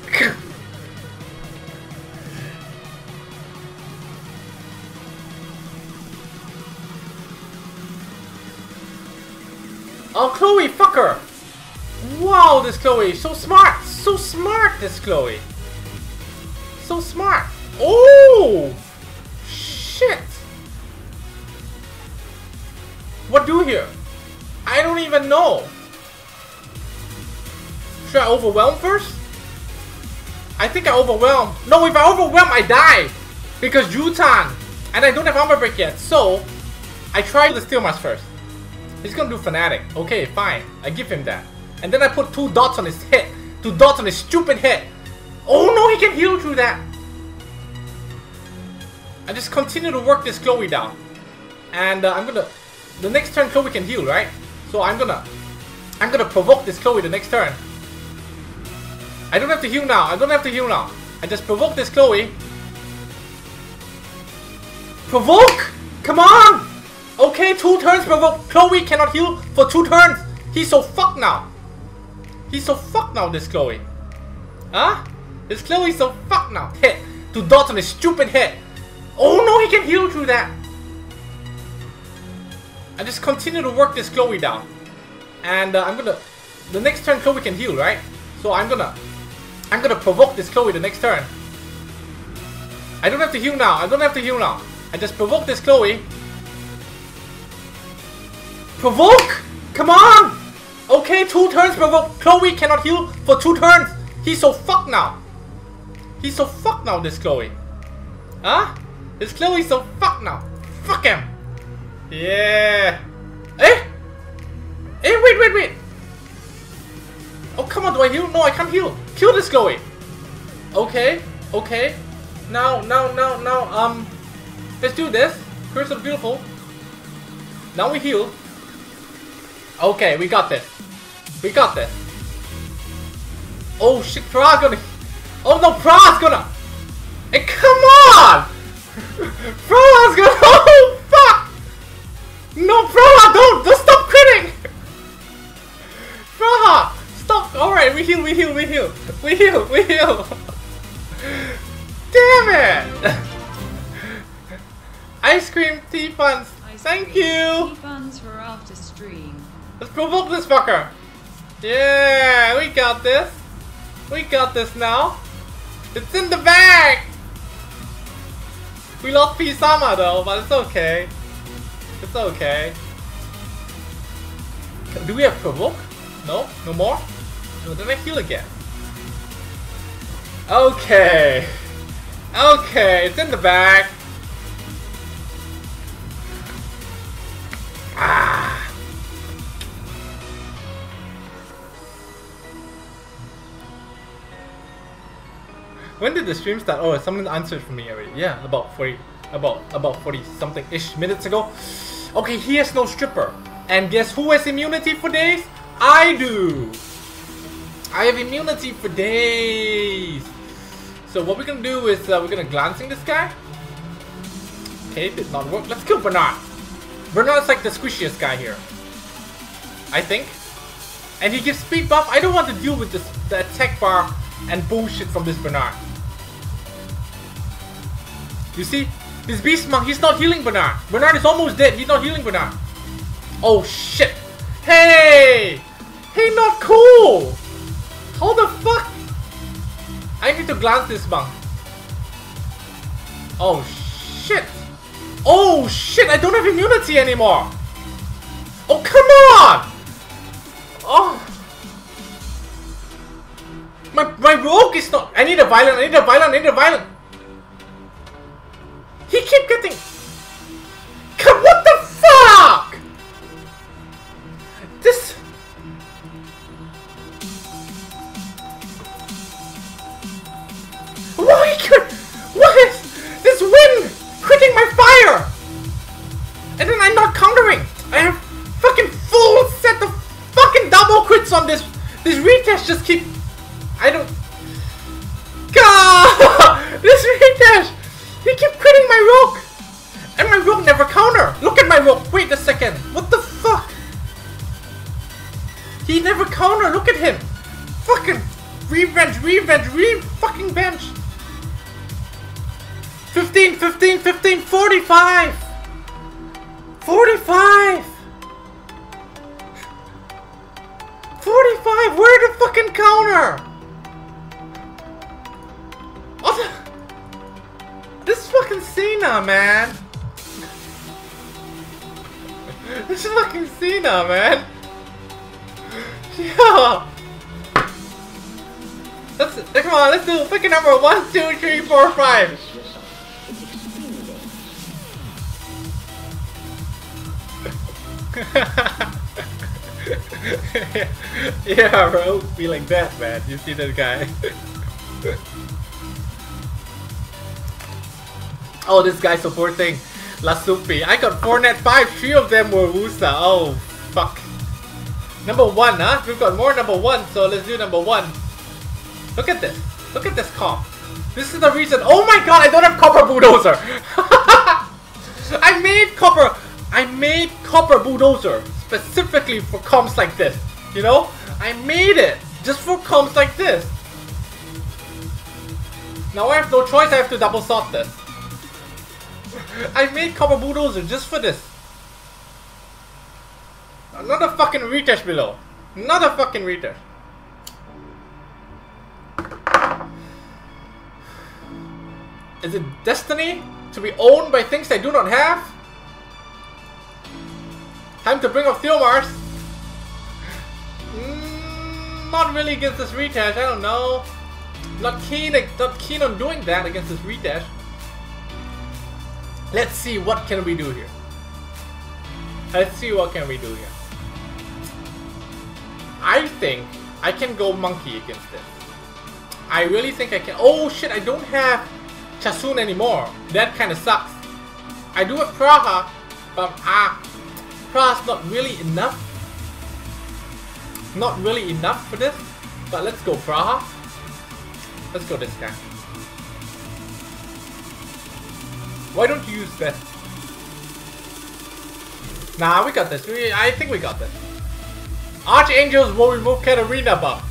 Oh, Chloe, fucker! Wow, this Chloe, so smart! So smart, this Chloe! So smart! Oh! Shit! What do here? I don't even know! Should I overwhelm first? I think I overwhelm. No, if I overwhelm, I die! Because Jutan! And I don't have armor break yet, so I try the Steel Mask first. He's gonna do Fanatic. Okay, fine. I give him that. And then I put two dots on his head. Two dots on his stupid head. Oh no, he can heal through that. I just continue to work this Chloe down. And uh, I'm gonna... The next turn Chloe can heal, right? So I'm gonna... I'm gonna provoke this Chloe the next turn. I don't have to heal now. I don't have to heal now. I just provoke this Chloe. Provoke! Come on! Okay, two turns provoke. Chloe cannot heal for two turns. He's so fucked now. He's so fucked now, this Chloe. Huh? This Chloe's so fucked now. Hit. Two dots on his stupid head. Oh no, he can heal through that. I just continue to work this Chloe down. And uh, I'm gonna... The next turn Chloe can heal, right? So I'm gonna... I'm gonna provoke this Chloe the next turn. I don't have to heal now. I don't have to heal now. I just provoke this Chloe. Provoke! Come on! Okay, two turns provoke. Chloe cannot heal for two turns. He's so fucked now. He's so fucked now, this Chloe. Huh? This Chloe's so fucked now. Fuck him. Yeah. Eh? Eh, wait, wait, wait. Oh, come on, do I heal? No, I can't heal. Kill this Chloe. Okay, okay. Now, now, now, now, um... let's do this. Curse of the Beautiful. Now we heal. Okay, we got this. We got this. Oh shit, Pra's gonna... Oh no, Pra's gonna... Hey, come on! Pra's gonna... Oh, fuck! No, Pra, don't! Don't stop critting! Pra! Stop! Alright, we heal, we heal, we heal. We heal, we heal. Damn it! Ice cream tea buns. Thank you! Tea buns for after stream. Let's provoke this fucker! Yeah, we got this! We got this now! It's in the bag! We lost Pisama though, but it's okay. It's okay. Do we have provoke? No? No more? No, then I heal again. Okay. Okay, it's in the bag. Ah. When did the stream start? Oh, someone answered for me already. Yeah, about forty, about about forty something ish minutes ago. Okay, he has no stripper, and guess who has immunity for days? I do. I have immunity for days. So what we're gonna do is uh, we're gonna glancing this guy. Okay, did not work. Let's kill Bernard. Bernard's like the squishiest guy here, I think. And he gives speed buff. I don't want to deal with this the attack bar and bullshit from this Bernard. You see, this Beast Monk, he's not healing Bernard. Bernard is almost dead. He's not healing Bernard. Oh shit! Hey, hey, not cool. How the fuck? I need to glance this monk. Oh shit! Oh shit! I don't have immunity anymore. Oh come on! Oh. My, my rogue is not... I need a violent, I need a violent, I need a violent. He keep getting... Come, what the fuck? This... Why could... What is... This wind critting my fire? And then I'm not countering. I have fucking full set of fucking double crits on this. This retest just keep... I don't... Zero. Wait a second. What the fuck? He never counter. Look at him. Fucking revenge, revenge, re fucking bench. fifteen, fifteen, fifteen, forty-five. forty-five. forty-five. Where the fucking counter? What the? This is fucking Cena, man. This is fucking Cena, man. Yeah. Let's come on. Let's do fucking number one, two, three, four, five. Yeah, bro. Be like that, man. You see that guy? Oh, this guy supporting Lasupi. I got four net five. Three of them were Wusa. Oh, fuck. Number one, huh? We've got more number one, so let's do number one. Look at this. Look at this comp. This is the reason. Oh my god, I don't have Copper Bulldozer. I made Copper. I made Copper Bulldozer specifically for comps like this. You know? I made it just for comps like this. Now I have no choice. I have to double sort this. I made Copper Bulldozer just for this. Another fucking retouch below. Another fucking retouch. Is it destiny to be owned by things I do not have? Time to bring up Theomars. Mm, not really against this retouch. I don't know. Not keen. Not keen on doing that against this retouch. Let's see what can we do here. Let's see what can we do here. I think I can go monkey against this. I really think I can. Oh shit! I don't have Chasun anymore. That kind of sucks. I do have Praha, but ah, Praha's not really enough. Not really enough for this. But let's go Praha. Let's go this guy. Why don't you use this? Nah, we got this. We, I think we got this. Archangels will remove Katarina buff.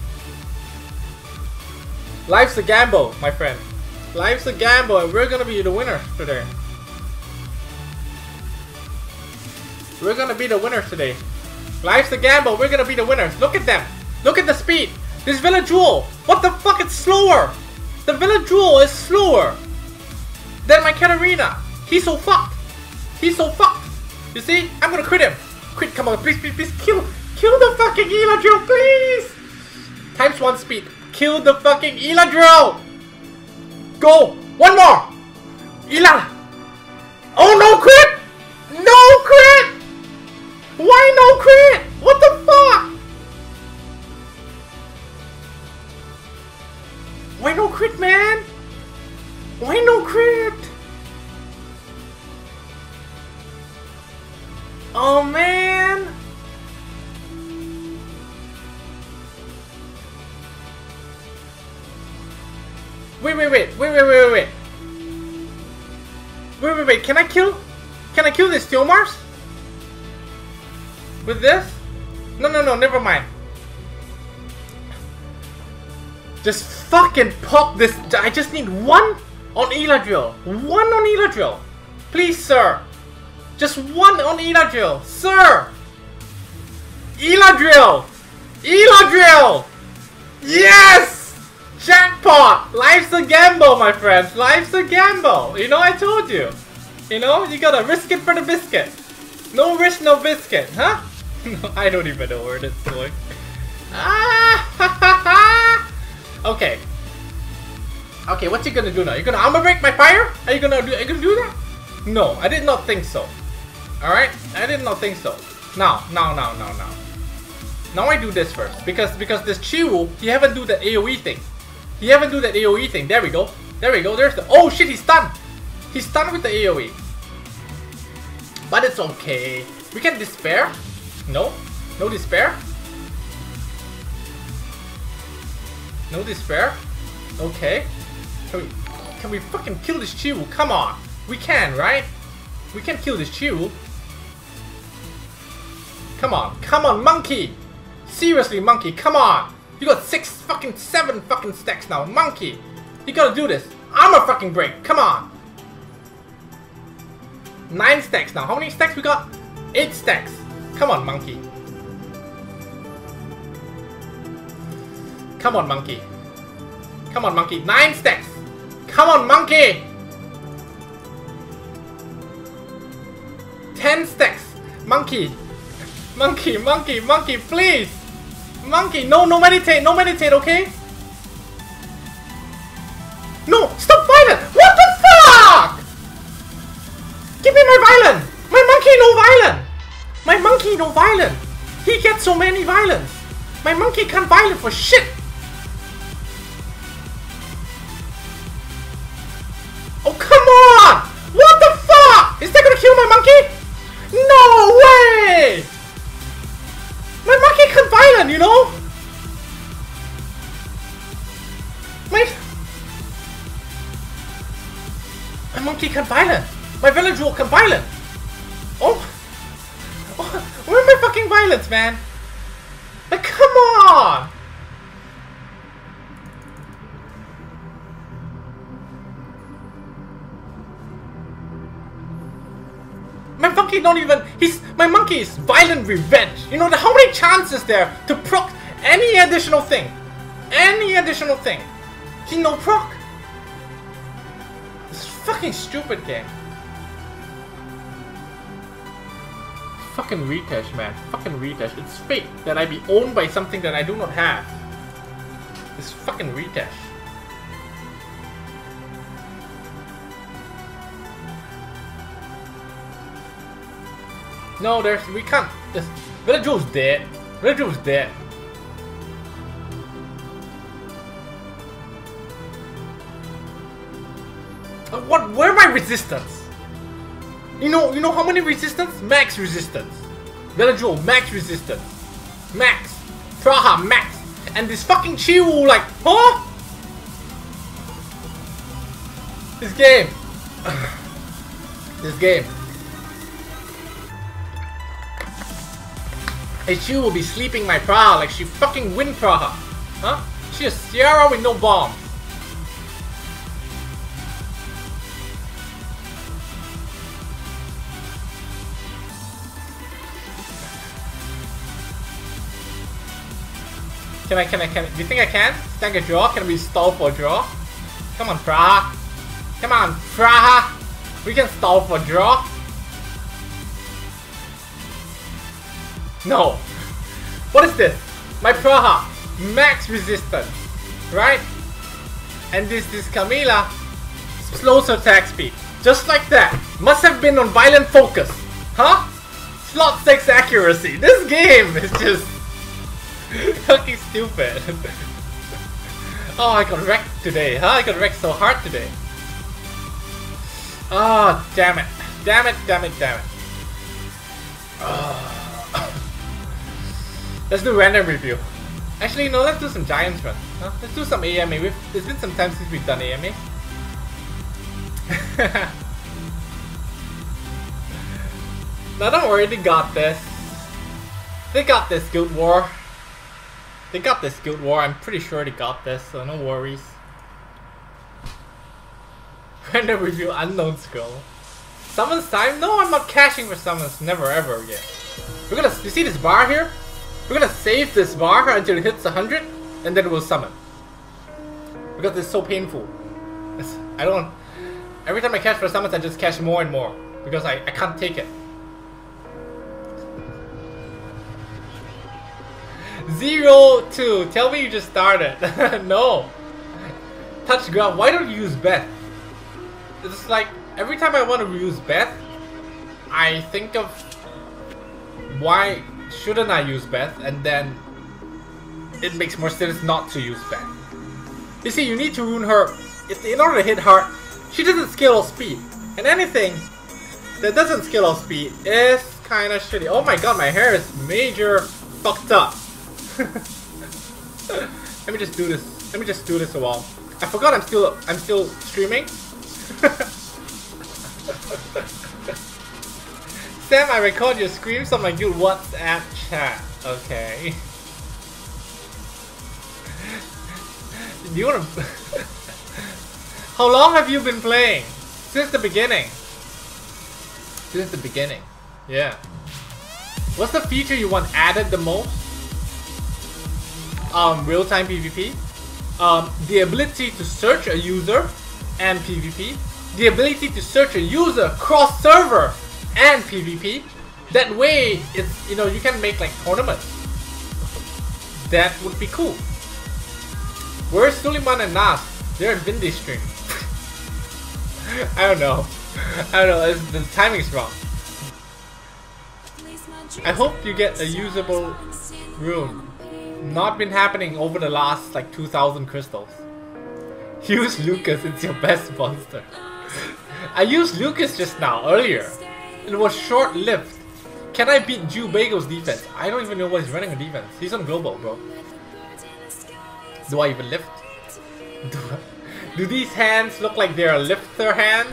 Life's a gamble, my friend. Life's a gamble, and we're gonna be the winners today. We're gonna be the winners today. Life's a gamble, we're gonna be the winners. Look at them. Look at the speed. This Village Jewel. What the fuck? It's slower. The Village Jewel is slower than my Katarina. He's so fucked. He's so fucked. You see? I'm gonna crit him. Crit, come on, please, please, please, kill, kill the fucking Eladriel, please. Times one speed. Kill the fucking Eladriel. Go. One more. Ela. Oh no, crit. No crit. Why no crit? What the fuck? Why no crit, man? Why no crit? Oh man! Wait, wait, wait, wait, wait, wait, wait, wait. Wait, wait, wait, can I kill? Can I kill this Theomars? With this? No, no, no, never mind. Just fucking pop this. I just need one on Eladriel. One on Eladriel. Please, sir. Just one on Eladriel. Sir. Eladriel. Eladriel. Yes. Jackpot. Life's a gamble, my friends. Life's a gamble. You know, I told you. You know, you gotta risk it for the biscuit. No risk, no biscuit. Huh? No, I don't even know where that's going. Ah, ha, ha, ha. Okay. Okay, what's he gonna do now? You gonna armor break my fire? Are you gonna do? Are you gonna do that? No, I did not think so. All right, I did not think so. Now, now, now, now, now. Now I do this first because because this Chiwu, he haven't do that AOE thing. He haven't do that AOE thing. There we go. There we go. There's the. Oh shit, he's stunned. He's stunned with the AOE. But it's okay. We can despair. No, no despair. No despair. Okay. Can we, can we fucking kill this Chiwu? Come on. We can, right? We can kill this Chiwu. Come on, come on, monkey! Seriously, monkey, come on! You got six fucking seven fucking stacks now, monkey! You gotta do this. Armor fucking break, come on! Nine stacks now. How many stacks we got? Eight stacks. Come on, monkey. Come on, monkey. Come on, monkey. Nine stacks. Come on, monkey. Ten stacks. Monkey. Monkey, monkey, monkey, please. Monkey, no, no meditate, no meditate, okay? No, stop violent. What the fuck? Give me my violent. My monkey no violent. My monkey no violent. He gets so many violence. My monkey can't violent for shit. Oh, come on! What the fuck? Is that gonna kill my monkey? No way! My monkey can't violent, you know? My... My monkey can't violent. My village rule can violent. Oh. Oh, where are my fucking violence, man? Like, come on! My monkey don't even, he's, my monkey is violent revenge. You know, the, how many chances there to proc any additional thing? Any additional thing. He no proc. This fucking stupid game. Fucking retouch, man. Fucking retouch. It's fate that I be owned by something that I do not have. This fucking retouch. No, there's, we can't. This Village Jewel's dead. Village Jewel's dead. Uh, what? Where my resistance? You know, you know how many resistance? Max resistance. Village Jewel, max resistance. Max. Praha, max. And this fucking Chiwu, like, huh? This game. This game. Hey, she will be sleeping my Praha like she fucking win Praha. Huh? She a Sierra with no bomb. Can I, can I, can I, do you think I can? Stank a draw? Can we stall for a draw? Come on, Praha. Come on, Praha. We can stall for a draw. No. What is this? My Praha. Max resistance. Right? And this, this Camila slows her attack speed. Just like that. Must have been on violent focus. Huh? Slot six accuracy. This game is just fucking stupid. Oh, I got wrecked today. Huh? I got wrecked so hard today. Oh, damn it. Damn it, damn it, damn it. Oh. Let's do random review. Actually, no, let's do some Giants run. Huh? Let's do some A M A. We've, it's been some time since we've done A M A. No, don't worry, they got this. They got this, Guild War. They got this, Guild War. I'm pretty sure they got this, so no worries. Random review, unknown scroll. Summons time? No, I'm not cashing for summons. Never ever again. We're gonna, you see this bar here? We're gonna save this bar until it hits one hundred, and then we'll summon. Because it's so painful. It's, I don't... Every time I cash for summons, I just cash more and more. Because I, I can't take it. Zero, two. Tell me you just started. No. Touch ground. Why don't you use Beth? It's like, every time I want to use Beth, I think of... Why shouldn't I use Beth? And then it makes more sense not to use Beth. You see, you need to ruin her. If, in order to hit hard, she doesn't scale off speed. And anything that doesn't scale off speed is kind of shitty. Oh my god, my hair is major fucked up. Let me just do this. Let me just do this a while. I forgot I'm still I'm still streaming. Sam, I record your screams on my good WhatsApp chat. Okay. Do you wanna... How long have you been playing? Since the beginning. Since the beginning. Yeah. What's the feature you want added the most? Um, real-time PvP. Um, the ability to search a user and PvP. The ability to search a user cross-server and PvP. That way, it's, you know, you can make like tournaments. That would be cool. Where's Suleiman and Nas? They're at Vindy stream. I don't know. I don't know. It's, the timing's wrong. I hope you get a usable rune. Not been happening over the last like two thousand crystals. Use Lucas, it's your best monster. I used Lucas just now, earlier. It was short-lived. Can I beat Jew Bagel's defense? I don't even know what he's running on defense. He's on global, bro. Do I even lift? Do, I, do these hands look like they're lifter hands?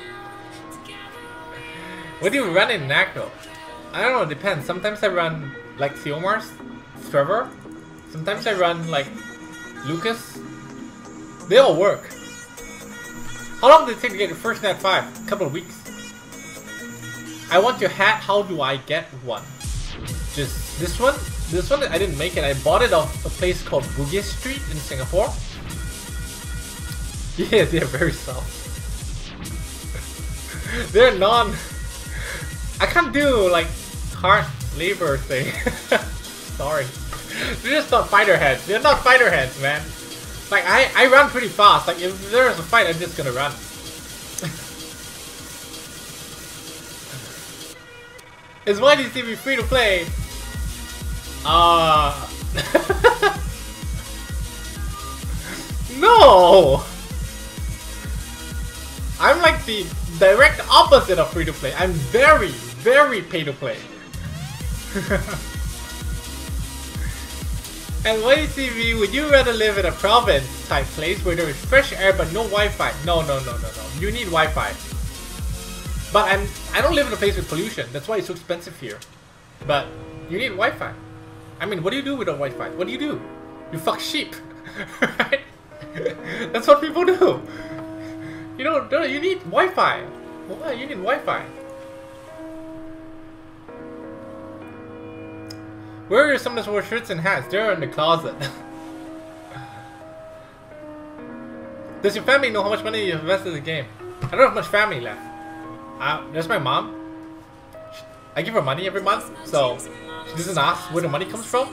What do you run in Nacro? I don't know, it depends. Sometimes I run like Theomar's, Trevor. Sometimes I run like Lucas. They all work. How long did it take to get your first Nat five? A couple of weeks. I want your hat, how do I get one? Just this one? This one, I didn't make it. I bought it off a place called Bugis Street in Singapore. Yeah, they're very soft. They're non... I can't do like hard labor thing. Sorry. They're just not fighter heads. They're not fighter heads, man. Like, I, I run pretty fast. Like, if there's a fight, I'm just gonna run. Is Y D C B free to play? Uh... No! I'm like the direct opposite of free to play. I'm very, very pay to play. And Y D C B, would you rather live in a province type place where there is fresh air but no Wi-Fi? No, no, no, no, no. You need Wi-Fi. But I'm, I don't live in a place with pollution. That's why it's so expensive here. But you need Wi-Fi. I mean, what do you do without Wi-Fi? What do you do? You fuck sheep. Right? That's what people do. You don't, don't you need Wi-Fi. What? You need Wi-Fi. Where are some of those shirts and hats? They're in the closet. Does your family know how much money you invested in the game? I don't have much family left. Uh, there's my mom. I give her money every month, so she doesn't ask where the money comes from.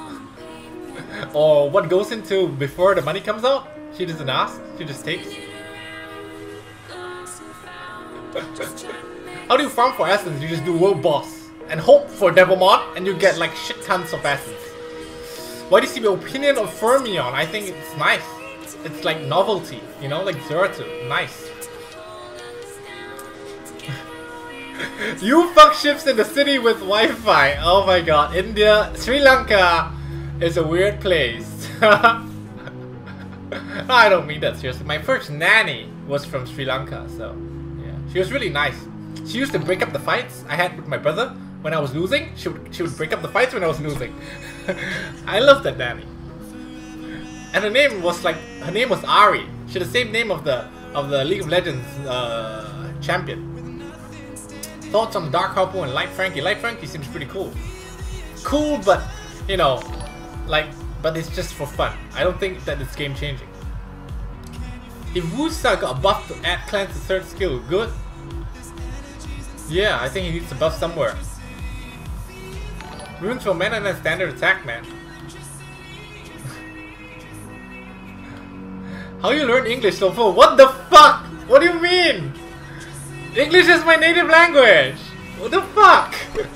Or what goes into before the money comes out. She doesn't ask, she just takes. How do you farm for essence? You just do world boss and hope for Devilmon, and you get like shit tons of essence. Why do you see the opinion of Fermion? I think it's nice. It's like novelty, you know, like Zeratul. Nice. You fuck ships in the city with Wi-Fi. Oh my god. India, Sri Lanka is a weird place. I don't mean that seriously. My first nanny was from Sri Lanka, so yeah. She was really nice. She used to break up the fights I had with my brother when I was losing. She would, she would break up the fights when I was losing. I love that nanny. And her name was like, her name was Ari. She had the same name of the of the League of Legends uh, champion. Thoughts on Dark Harpo and Light Frankie? Light Frankie seems pretty cool. Cool, but you know, like, but it's just for fun. I don't think that it's game changing. If Wusa got a buff to add cleanse to third skill, good. Yeah, I think he needs a buff somewhere. Runes for mana and standard attack, man. How you learn English so full? What the fuck? What do you mean? English is my native language! What the fuck?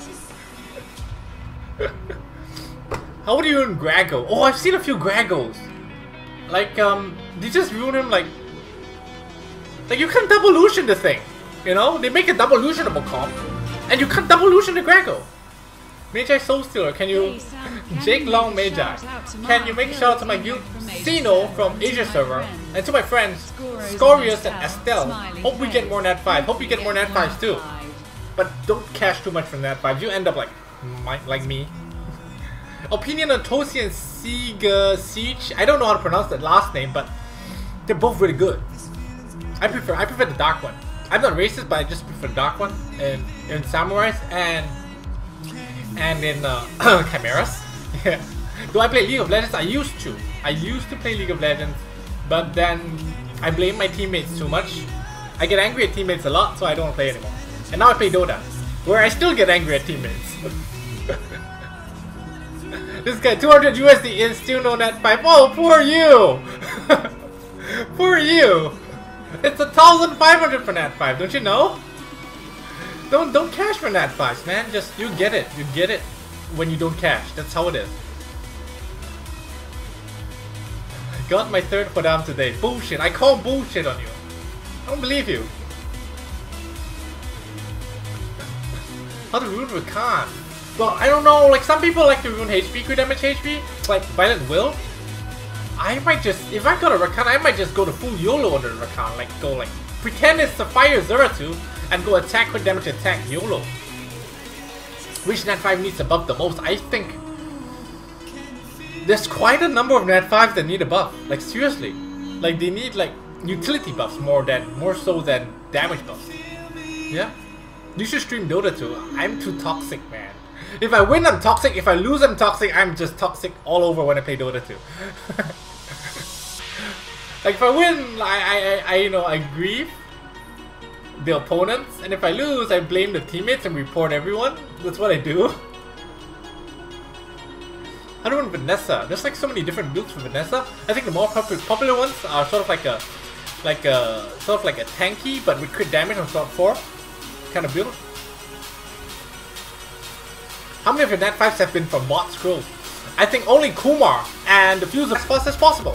How would you learn Grago? Oh, I've seen a few Gragos. Like, um, they just ruin him like... Like, you can't double illusion the thing. You know? They make a double illusionable comp. And you can't double illusion the Grago. Magi Soul Stealer, can you... Jake Long Magi. Can you make shout out to my guild Sino from Asia server? And to my friends, Scorius and Estelle. Hope we get more Nat five. Hope you get more Nat fives too. but don't cash too much from Nat five. You end up like, like me. Opinion on Tosi and Siege, Siege. I don't know how to pronounce that last name, but they're both really good. I prefer I prefer the dark one. I'm not racist, but I just prefer the dark one in in Samurais and and in uh, Chimeras. Yeah. Do I play League of Legends? I used to. I used to play League of Legends, but then I blame my teammates too much. I get angry at teammates a lot, so I don't play anymore. And now I play Dota, where I still get angry at teammates. This guy, two hundred U S D is still no Nat five. Oh, poor you! Poor you! It's a thousand five hundred for Nat five, don't you know? Don't don't cash for Nat fives, man. Just you get it. You get it when you don't cash. That's how it is. Got my third Kodam today. Bullshit. I call bullshit on you. I don't believe you. How to ruin Rakan? Well, I don't know. Like some people like to ruin H P, crit damage H P, like Violent Will. I might just, if I got a Rakan, I might just go to full YOLO on the Rakan. Like go like pretend it's Sapphire Zeratul and go attack crit damage attack YOLO. Which Nat five needs a buff the most? I think there's quite a number of Nat fives that need a buff. Like seriously, like they need like utility buffs more than more so than damage buffs. Yeah, you should stream Dota too. I'm too toxic, man. If I win, I'm toxic. If I lose, I'm toxic. I'm just toxic all over when I play Dota two. Like if I win, I, I, I, you know, I grieve the opponents, and if I lose, I blame the teammates and report everyone. That's what I do. I don't want Vanessa. There's like so many different builds for Vanessa. I think the more popular popular ones are sort of like a, like a sort of like a tanky but with crit damage on slot four kind of build. How many of your Nat fives have been from bot scrolls? I think only Kumar and the Fuse as fast as possible.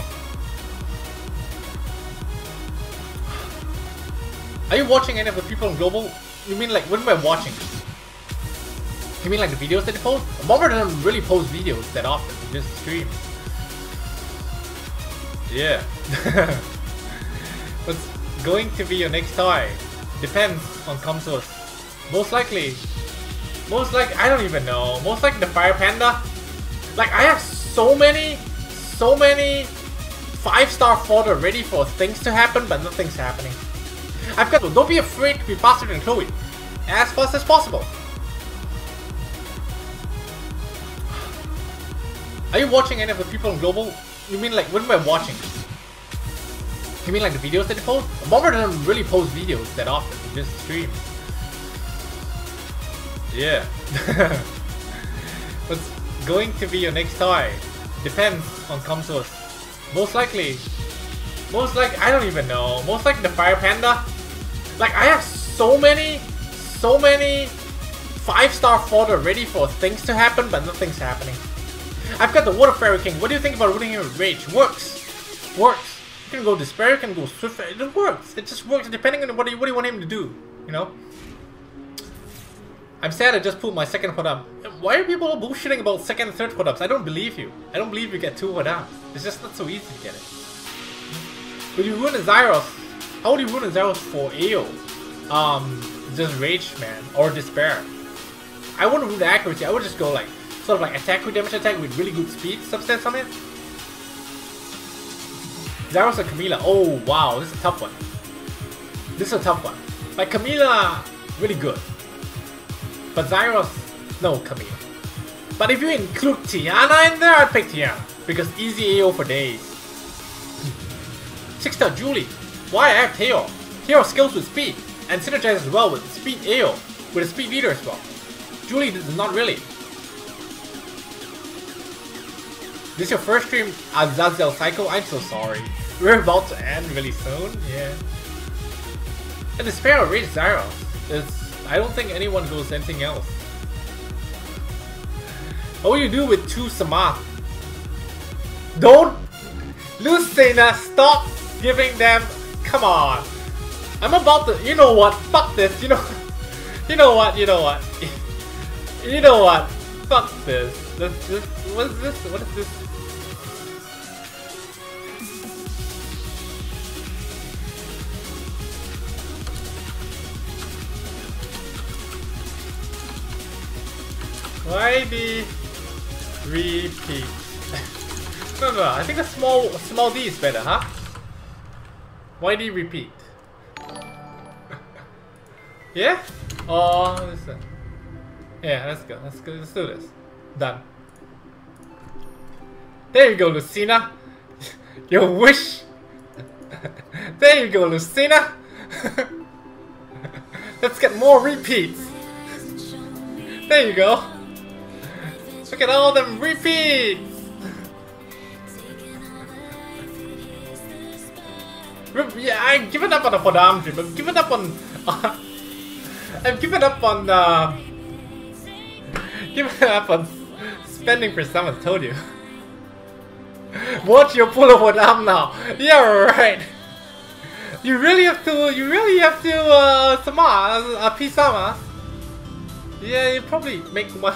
Are you watching any of the people on Global? You mean like, what am I watching? You mean like the videos that they post? Bomber doesn't really post videos that often, just stream. Yeah. What's going to be your next toy? Depends on console. Most likely, most like I don't even know. Most likely the Fire Panda. Like I have so many, so many five star fodder ready for things to happen, but nothing's happening. I've got to, don't be afraid to be faster than Chloe. As fast as possible. Are you watching any of the people on Global? You mean like, what am I watching? You mean like the videos that they post? Bomber doesn't really post videos that often, he just streams. Yeah. What's going to be your next toy? Depends on console. Most likely, most like I don't even know. Most likely the Fire Panda. Like I have so many, so many five star fodder ready for things to happen, but nothing's happening. I've got the Water Fairy King. What do you think about rooting him with Rage? Works. Works. You can go Despair, you can go Swift. It works. It just works depending on what you, what you want him to do. You know? I'm sad I just pulled my second Hodam. Why are people all bullshitting about second and third Hodams? I don't believe you. I don't believe you get two Hodams. It's just not so easy to get it. Would you ruin a Zyros? How would you ruin a Zyros for A O? Um, just Rage, man. Or Despair. I wouldn't ruin the accuracy. I would just go like, sort of like attack with damage attack with really good speed substats on it. Zyros or Camila? Oh wow, this is a tough one. This is a tough one. Like Camila, really good. But Zyros, no Camila. But if you include Tiana in there, I'd pick Tiana. Because easy A O for days. six star Julie. Why I have Teo? Teo skills with speed. And synergizes well with speed A O. With a speed leader as well. Julie does not really. This is your first stream, Azazel Psycho? I'm so sorry. We're about to end really soon, yeah. And the Sparrow Rage Zyros. It's, I don't think anyone goes anything else. What will you do with two Samath? Don't! Lucina, stop giving them... Come on. I'm about to... You know what? Fuck this. You know... You know what? You know what? You know what? Fuck this. This, this, what is this? What is this? Whitey repeat. No, no, no, I think a small, small D is better, huh? Whitey repeat. Yeah? Oh, listen. Yeah, let's go. Let's go. Let's do this. Done. There you go, Lucina. Your wish. There you go, Lucina. Let's get more repeats. There you go. Look at all them repeats. Yeah, I've given up on the Podam dream. I've given up on. Uh, I've given up on. Uh, given up on spending for someone. Told you. Watch your pull of Podam now. Yeah, right. You really have to. You really have to. Uh, sama. Uh, pisama. Yeah, you probably make one.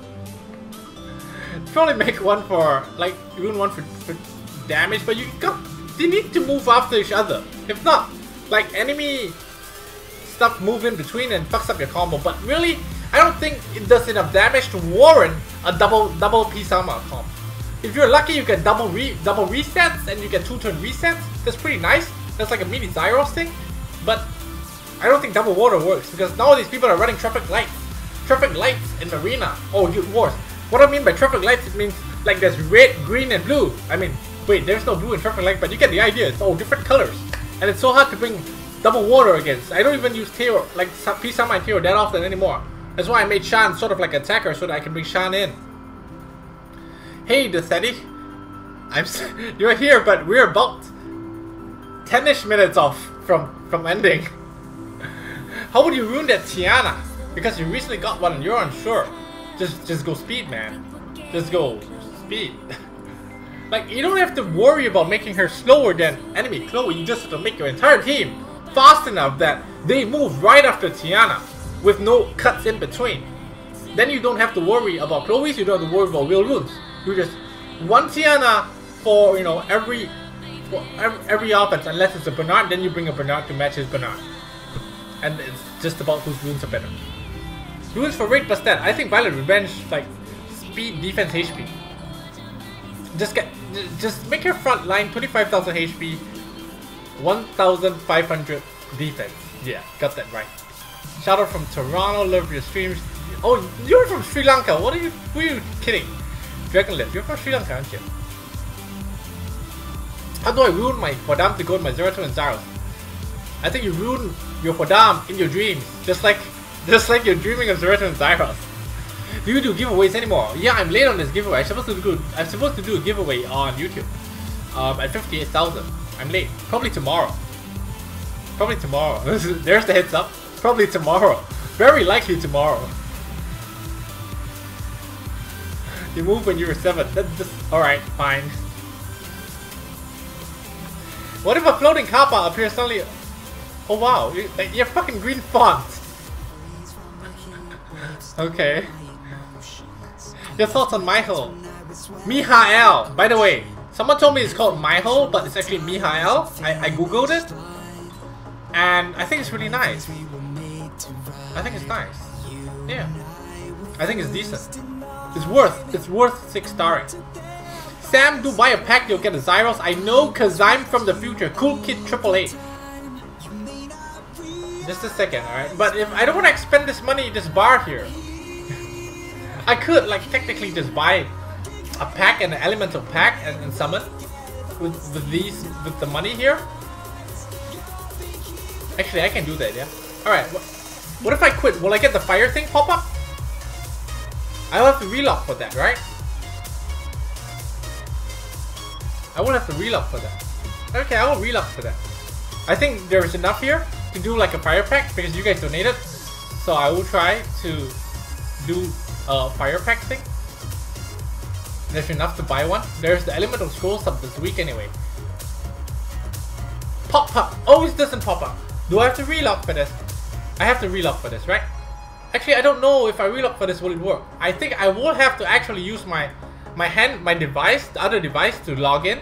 Probably make one for like rune one for, for damage, but you got. They need to move after each other. If not, like enemy stuff move in between and fucks up your combo. But really, I don't think it does enough damage to warrant a double double Pisama combo. If you're lucky, you get double re double resets and you get two turn resets. That's pretty nice. That's like a mini Zyros thing. But I don't think double water works because nowadays people are running traffic lights. Traffic lights in arena. Oh, Guild Wars. What I mean by traffic lights, it means like there's red, green, and blue. I mean. Wait, there's no blue in traffic light, but you get the idea. It's all different colors, and it's so hard to bring double water against. I don't even use Teo like Pisama and Teo that often anymore. That's why I made Shan sort of like an attacker so that I can bring Shan in. Hey, Desetti, I'm you're here, but we're about ten-ish minutes off from from ending. How would you ruin that Tiana? Because you recently got one and you're unsure. Just just go speed, man. Just go speed. Like, you don't have to worry about making her slower than enemy Chloe, you just have to make your entire team fast enough that they move right after Tiana with no cuts in between. Then you don't have to worry about Chloe's, you don't have to worry about real runes. You just one Tiana for, you know, every for every, every offense, unless it's a Bernard, then you bring a Bernard to match his Bernard. And it's just about whose runes are better. Runes for Raid Bastet, I think Violent Revenge, like, speed, defense, H P. Just get, just make your front line twenty-five thousand H P, one thousand five hundred defense. Yeah, got that right. Shout out from Toronto, love your streams. Oh, you're from Sri Lanka. What are you? Who are you kidding? Dragonlith, you're from Sri Lanka, aren't you? How do I ruin my Podam to go to my Zeratul and Zyros? I think you ruin your Podam in your dreams, just like, just like you're dreaming of Zeratul and Zyros. Do you do giveaways anymore? Yeah, I'm late on this giveaway. I'm supposed to do I'm supposed to do a giveaway on YouTube. Um, at fifty-eight thousand. I'm late. Probably tomorrow. Probably tomorrow. There's the heads up. Probably tomorrow. Very likely tomorrow. You moved when you were seven. That's just alright, fine. What if a floating kappa appears suddenly? Oh wow, you, you have fucking green font. Okay. Your thoughts on Michael? Mihael. By the way, someone told me it's called Michael, but it's actually Mihael. I, I googled it, and I think it's really nice. I think it's nice. Yeah, I think it's decent. It's worth. It's worth six starring. Sam, do buy a pack. You'll get a Zyros. I know, cause I'm from the future. Cool Kid Triple A. Just a second, alright. But if I don't want to expend this money in this bar here. I could, like, technically just buy a pack and an elemental pack and, and summon with, with these, with the money here. Actually, I can do that, yeah. Alright, what, what if I quit? Will I get the fire thing pop up? I'll have to relock for that, right? I will have to relock for that. Okay, I will relock for that. I think there's enough here to do like a fire pack because you guys donated. So I will try to do a fire pack thing. There's enough to buy one. There's the elemental scrolls up this week anyway. Pop up. Always doesn't pop up. Do I have to relock for this? I have to relock for this, right? Actually, I don't know if I relock for this, will it work? I think I will have to actually use my my hand, my device, the other device to log in.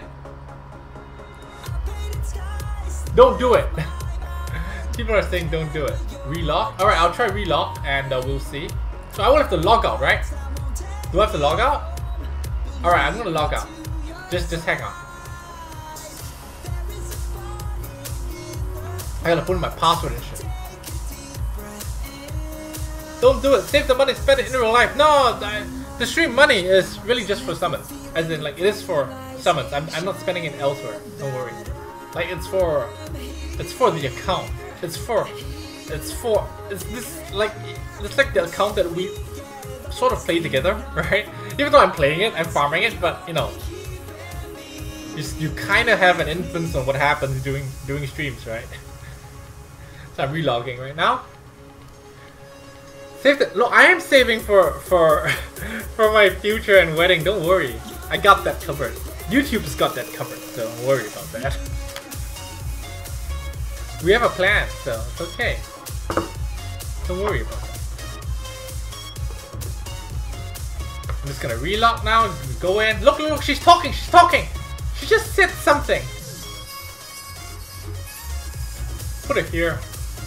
Don't do it. People are saying don't do it. Relock. Alright, I'll try relock and uh, we'll see. So I will have to log out, right? Do I have to log out? Alright, I'm gonna log out. Just just hang on. I gotta put in my password and shit. Don't do it. Save the money, spend it in real life. No, the, the stream money is really just for summons. As in, like, it is for summons. I'm, I'm not spending it elsewhere. Don't worry. Like, it's for, it's for the account. It's for, it's for, it's this, like, it's like the account that we sort of play together, right? Even though I'm playing it, I'm farming it, but, you know, you, you kind of have an influence on what happens doing, doing streams, right? So I'm relogging right now. Save the, look, I am saving for for for my future and wedding. Don't worry, I got that covered. YouTube's got that covered, so don't worry about that. We have a plan, so it's okay. Don't worry about that. I'm just gonna relog now. Go in. Look, look, she's talking. She's talking. She just said something. Put it here.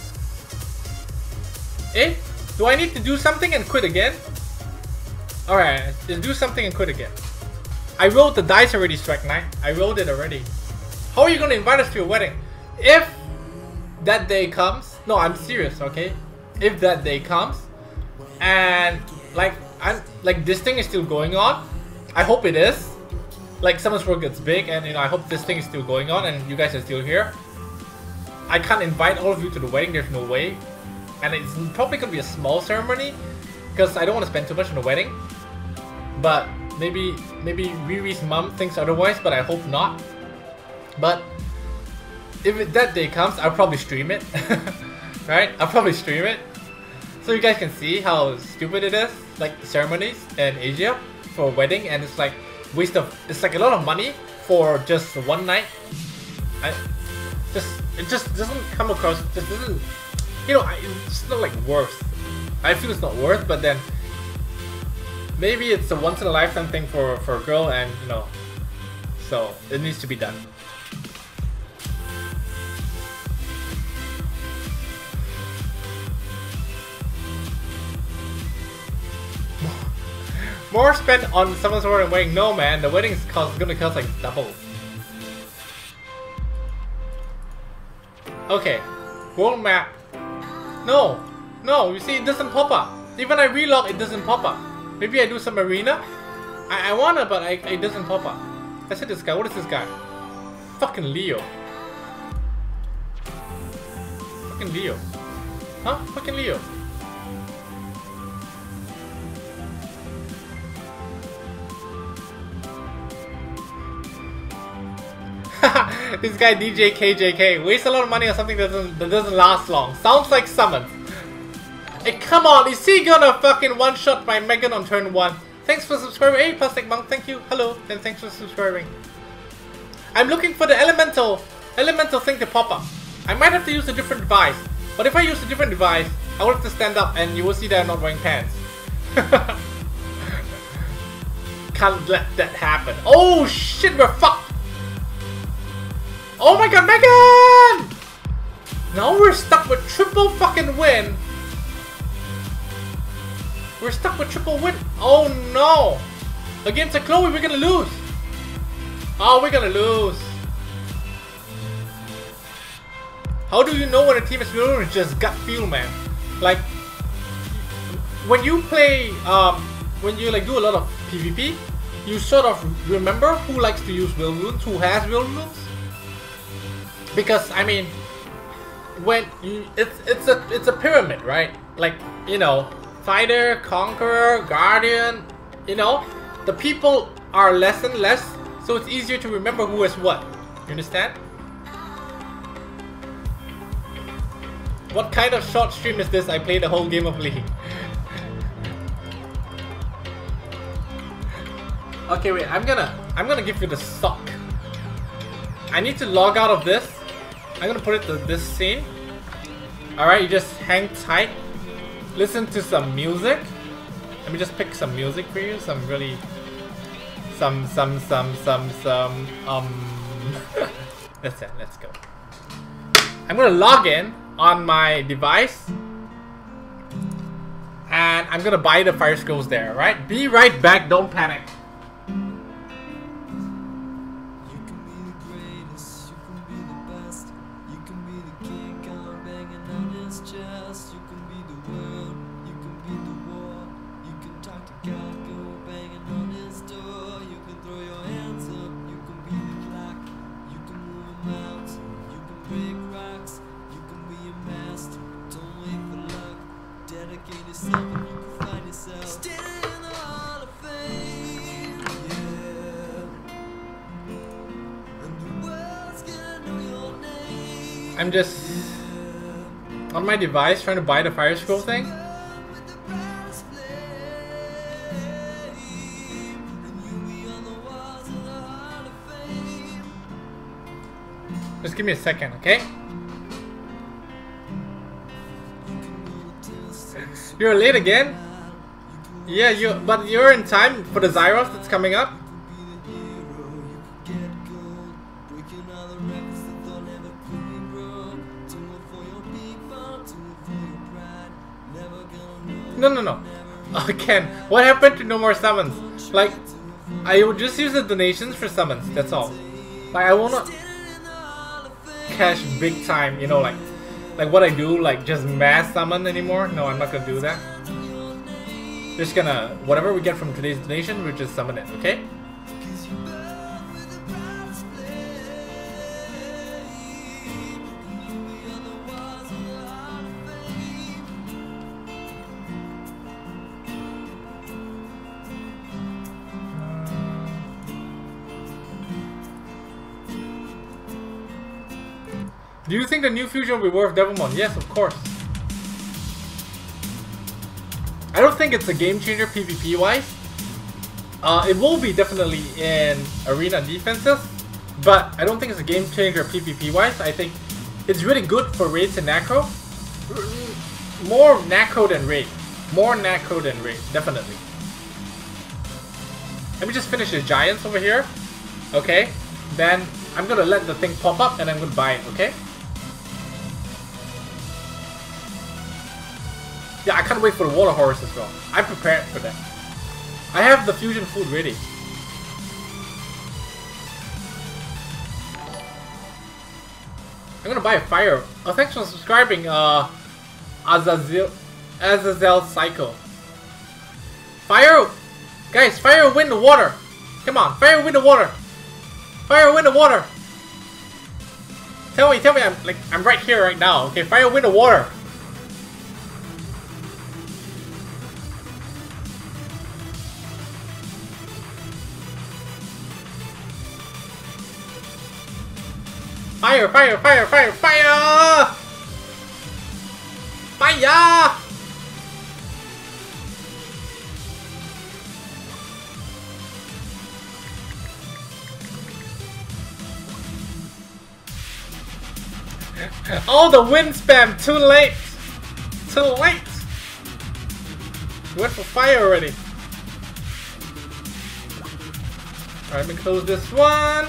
Eh? Do I need to do something and quit again? Alright, just do something and quit again. I rolled the dice already, Strike Knight. I rolled it already. How are you gonna invite us to your wedding? If that day comes, no, I'm serious, okay? If that day comes, and like I'm like this thing is still going on, I hope it is. Like Summoners War gets big, and you know I hope this thing is still going on, and you guys are still here. I can't invite all of you to the wedding. There's no way. And it's probably gonna be a small ceremony because I don't want to spend too much on the wedding. But maybe maybe Riri's mom thinks otherwise, but I hope not. But if it, that day comes, I'll probably stream it. Right? I'll probably stream it. So you guys can see how stupid it is. Like ceremonies in Asia for a wedding, and it's like waste of it's like a lot of money for just one night. I just it just doesn't come across just doesn't You know, it's not like worth. I feel it's not worth, but then maybe it's a once in a lifetime thing for for a girl, and you know, so it needs to be done. More spent on Summoners War and wedding? No, man, the wedding is cost, gonna cost like double. Okay, world map. No, no, you see it doesn't pop up. Even I relog, it doesn't pop up. Maybe I do some arena? I, I wanna, but I, it doesn't pop up. Let's hit this guy. What is this guy? Fucking Leo. Fucking Leo. Huh? Fucking Leo. This guy D J K J K wastes a lot of money on something that doesn't that doesn't last long. Sounds like summons. Hey, come on, is he gonna fucking one shot my Megan on turn one? Thanks for subscribing. Hey, Plastic Monk, thank you. Hello, and thanks for subscribing. I'm looking for the elemental elemental thing to pop up. I might have to use a different device, but if I use a different device, I will have to stand up, and you will see that I'm not wearing pants. Can't let that happen. Oh shit, we're fucked. Oh my god, Megan! Now we're stuck with triple fucking win. We're stuck with triple win. Oh no! Against a Chloe, we're gonna lose. Oh, we're gonna lose. How do you know when a team is losing? It's just gut feel, man. Like, when you play, um, when you like do a lot of PvP, you sort of remember who likes to use will runes, who has will runes. Because I mean, when you, it's it's a it's a pyramid, right? Like, you know, fighter, conqueror, guardian. You know, the people are less and less, so it's easier to remember who has what. You understand? What kind of short stream is this? I played the whole game of League. Okay, wait. I'm gonna I'm gonna give you the sock. I need to log out of this. I'm gonna put it to this scene. Alright, you just hang tight. Listen to some music. Let me just pick some music for you. Some really... Some, some, some, some, some... Um... That's it, let's go. I'm gonna log in on my device. And I'm gonna buy the fire scrolls there, right? Be right back, don't panic. I'm just on my device trying to buy the fire scroll thing. Just give me a second, okay? You're late again? Yeah, you but you're in time for the Zyros that's coming up. No, no, no. Oh, Ken, what happened to no more summons? Like, I would just use the donations for summons, that's all. Like, I will not cash big time, you know, like, like what I do, like just mass summon anymore. No, I'm not gonna do that. Just gonna, whatever we get from today's donation, we'll just summon it, okay? Do you think the new fusion will be worth Devilmon? Yes, of course. I don't think it's a game changer PvP wise. Uh, it will be definitely in arena defenses, but I don't think it's a game changer PvP wise. I think it's really good for raids and Necro. More Necro than raid. More Necro than raid, definitely. Let me just finish the giants over here. Okay, then I'm gonna let the thing pop up and I'm gonna buy it, okay? Yeah, I can't wait for the water horse as well. I'm prepared for that. I have the fusion food ready. I'm gonna buy a fire. Oh, thanks for subscribing, uh, Azazel, Azazel Psycho. Fire, guys! Fire, win the water. Come on, fire, win the water. Fire, win the water. Tell me, tell me, I'm like, I'm right here, right now. Okay, fire, win the water. Fire, fire, fire, fire, fire! Fire! Oh, the wind spam! Too late! Too late! Went for fire already. Alright, let me close this one.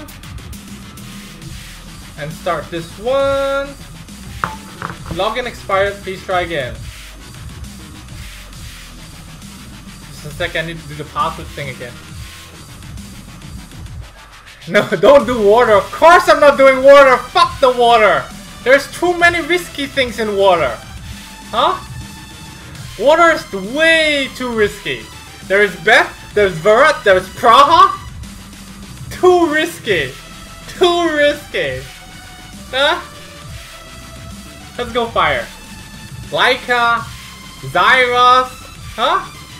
And start this one. Login expired, please try again. Just a second, I need to do the password thing again. No, don't do water. Of course I'm not doing water. Fuck the water. There's too many risky things in water. Huh? Water is way too risky. There is Beth, there's Virat, there's Praha. Too risky. Too risky. Huh? Let's go fire. Laika, Zyros, huh?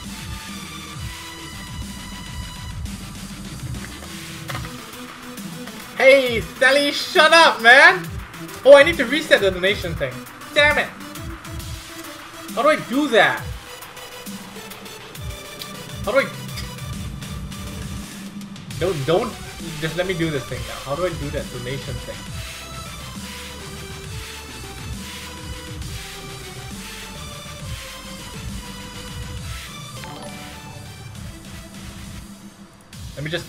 Hey, Sally, shut up, man! Oh, I need to reset the donation thing. Damn it! How do I do that? How do I... Don't, don't... Just let me do this thing now. How do I do that donation thing? Let me just...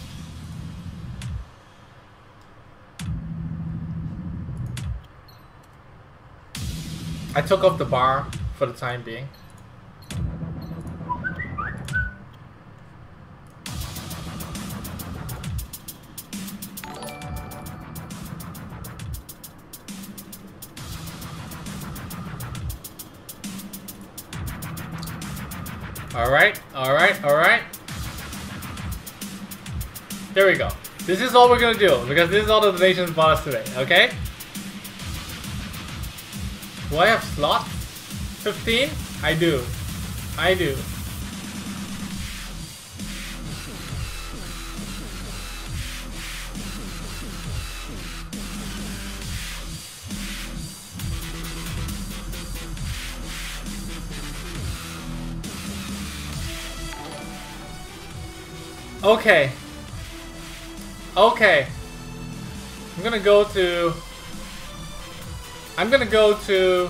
I took off the bar for the time being. Alright, alright, alright. There we go. This is all we're gonna do, because this is all the donations bought us today, okay? Do I have slots? fifteen? I do. I do. Okay. Okay. I'm gonna go to... I'm gonna go to...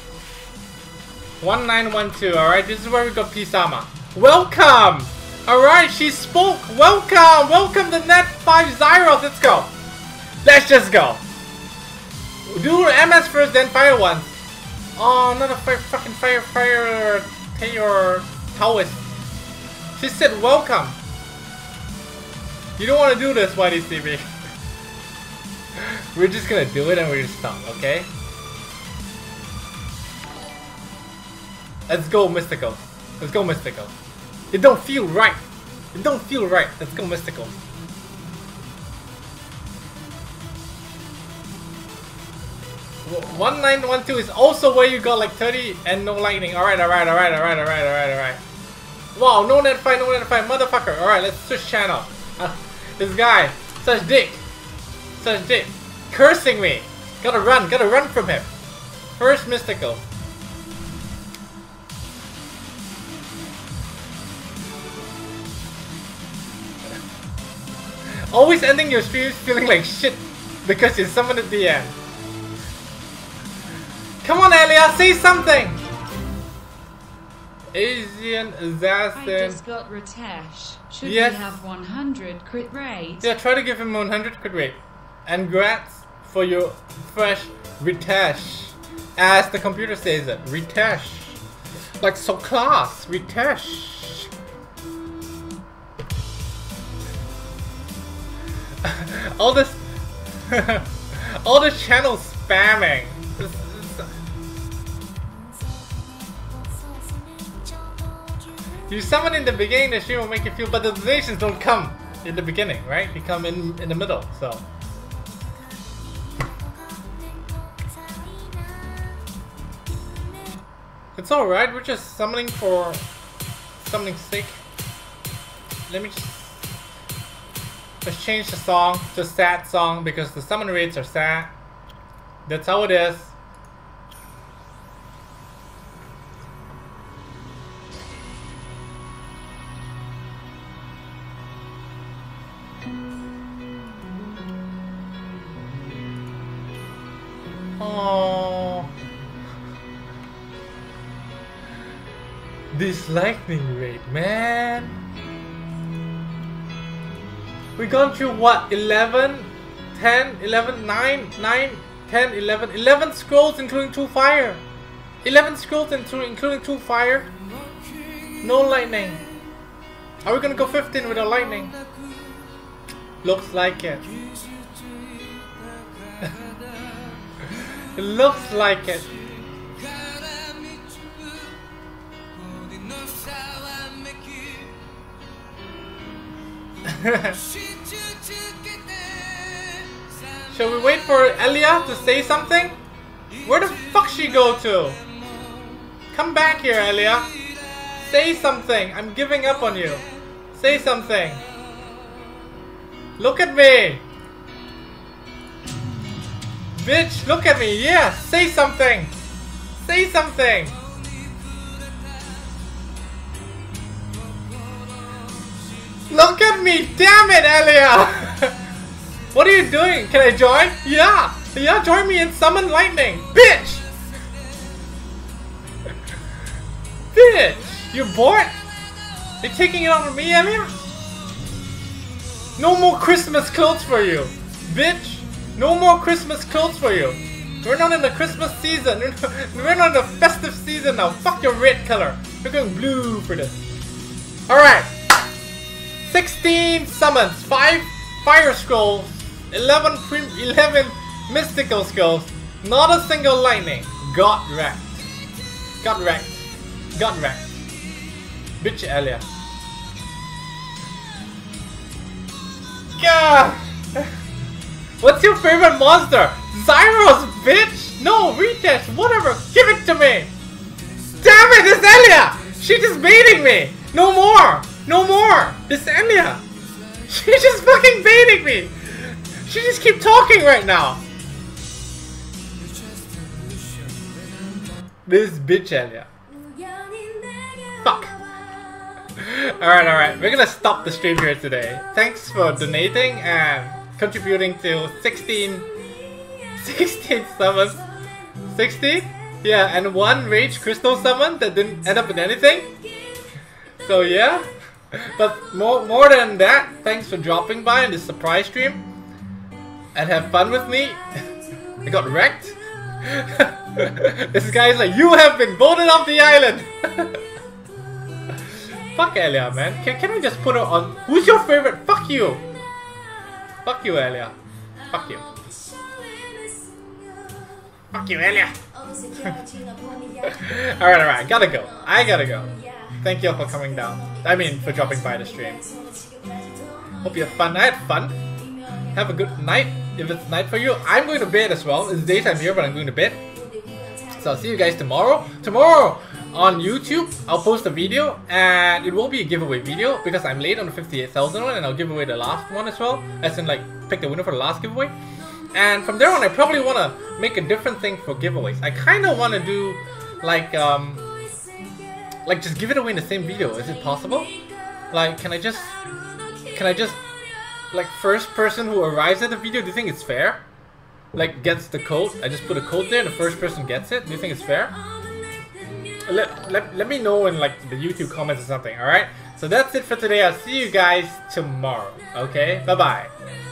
one nine one two, alright? This is where we got Pisama. Welcome! Alright, she spoke! Welcome! Welcome to Net five Zyros! Let's go! Let's just go! Do M S first, then Fire once. Oh, not a fire, fucking Fire, Fire... Taylor... Taoist. She said welcome! You don't want to do this, Y D C B. We're just gonna do it and we're just stop, okay? Let's go Mystical. Let's go Mystical. It don't feel right. It don't feel right. Let's go Mystical. one nine one two is also where you got like thirty and no lightning. Alright, alright, alright, alright, alright, alright, alright. Wow, no net fight, no net fight, motherfucker. Alright, let's switch channel. Uh, this guy, such dick. Such dick. Cursing me. Gotta run, gotta run from him. First Mystical. Always ending your streams feeling like shit because you summoned at the end. Come on, Elia, say something! Asian assassin. I just got Ritesh. Should yes. we have one hundred crit rate? Yeah, try to give him one hundred crit rate. And congrats for your fresh Ritesh. As the computer says it, Ritesh. Like so class, Ritesh. all this, all this channel spamming. This, this, you summon in the beginning, the stream will make you feel, but the donations don't come in the beginning, right? They come in in the middle, so. It's alright, we're just summoning for summoning's sake. Let me just let's change the song to sad song because the summon rates are sad. That's how it is. Oh, this lightning rate, man. We gone through what? eleven, ten, eleven, nine, nine, ten, eleven, eleven scrolls including two fire. eleven scrolls including two fire. No lightning. Are we gonna go fifteen without lightning? Looks like it. It looks like it. Shall we wait for Elia to say something? Where the fuck she go to? Come back here, Elia. Say something. I'm giving up on you. Say something. Look at me. Bitch, look at me. Yeah, say something. Say something. Look at me. Damn it, Elia. What are you doing? Can I join? Yeah. Yeah, join me and summon lightning. Bitch. Bitch. You bored? You're taking it out on me, Elia? No more Christmas clothes for you. Bitch. No more Christmas clothes for you. We're not in the Christmas season. We're not in the festive season now. Fuck your red color. We're going blue for this. Alright. sixteen summons. five fire scrolls. eleven, eleven mystical scrolls. Not a single lightning. Got wrecked. Got wrecked. Got wrecked. Bitch Elia. God! What's your favorite monster? Zyros, bitch! No, retest, whatever, give it to me! Damn it, it's Elia! She's just baiting me! No more! No more! It's Elia! She's just fucking baiting me! She just keep talking right now! This bitch Elia. Fuck! Alright, alright, we're gonna stop the stream here today. Thanks for donating and contributing to sixteen... sixteen summons. sixteen? Yeah, and one Rage Crystal summon that didn't end up in anything. So yeah. But more, more than that, thanks for dropping by in this surprise stream. And have fun with me. I got wrecked. This guy's like, you have been voted off the island! Fuck Elia, man. Can, can I just put her on? Who's your favorite? Fuck you! Fuck you, Elia. Fuck you. Fuck you, Elia! Alright, alright. Gotta go. I gotta go. Thank you all for coming down. I mean, for dropping by the stream. Hope you had fun. I had fun. Have a good night. If it's night for you, I'm going to bed as well. It's daytime here, but I'm going to bed. So I'll see you guys tomorrow. Tomorrow on YouTube, I'll post a video and it will be a giveaway video because I'm late on the fifty-eight thousand one and I'll give away the last one as well. As in like, pick the winner for the last giveaway. And from there on, I probably want to make a different thing for giveaways. I kind of want to do like, um, like just give it away in the same video. Is it possible? Like, can I just, can I just, like first person who arrives at the video, do you think it's fair? Like gets the code, I just put a code there and the first person gets it, do you think it's fair? Let, let, let me know in like the YouTube comments or something, alright? So that's it for today, I'll see you guys tomorrow, okay? Bye bye.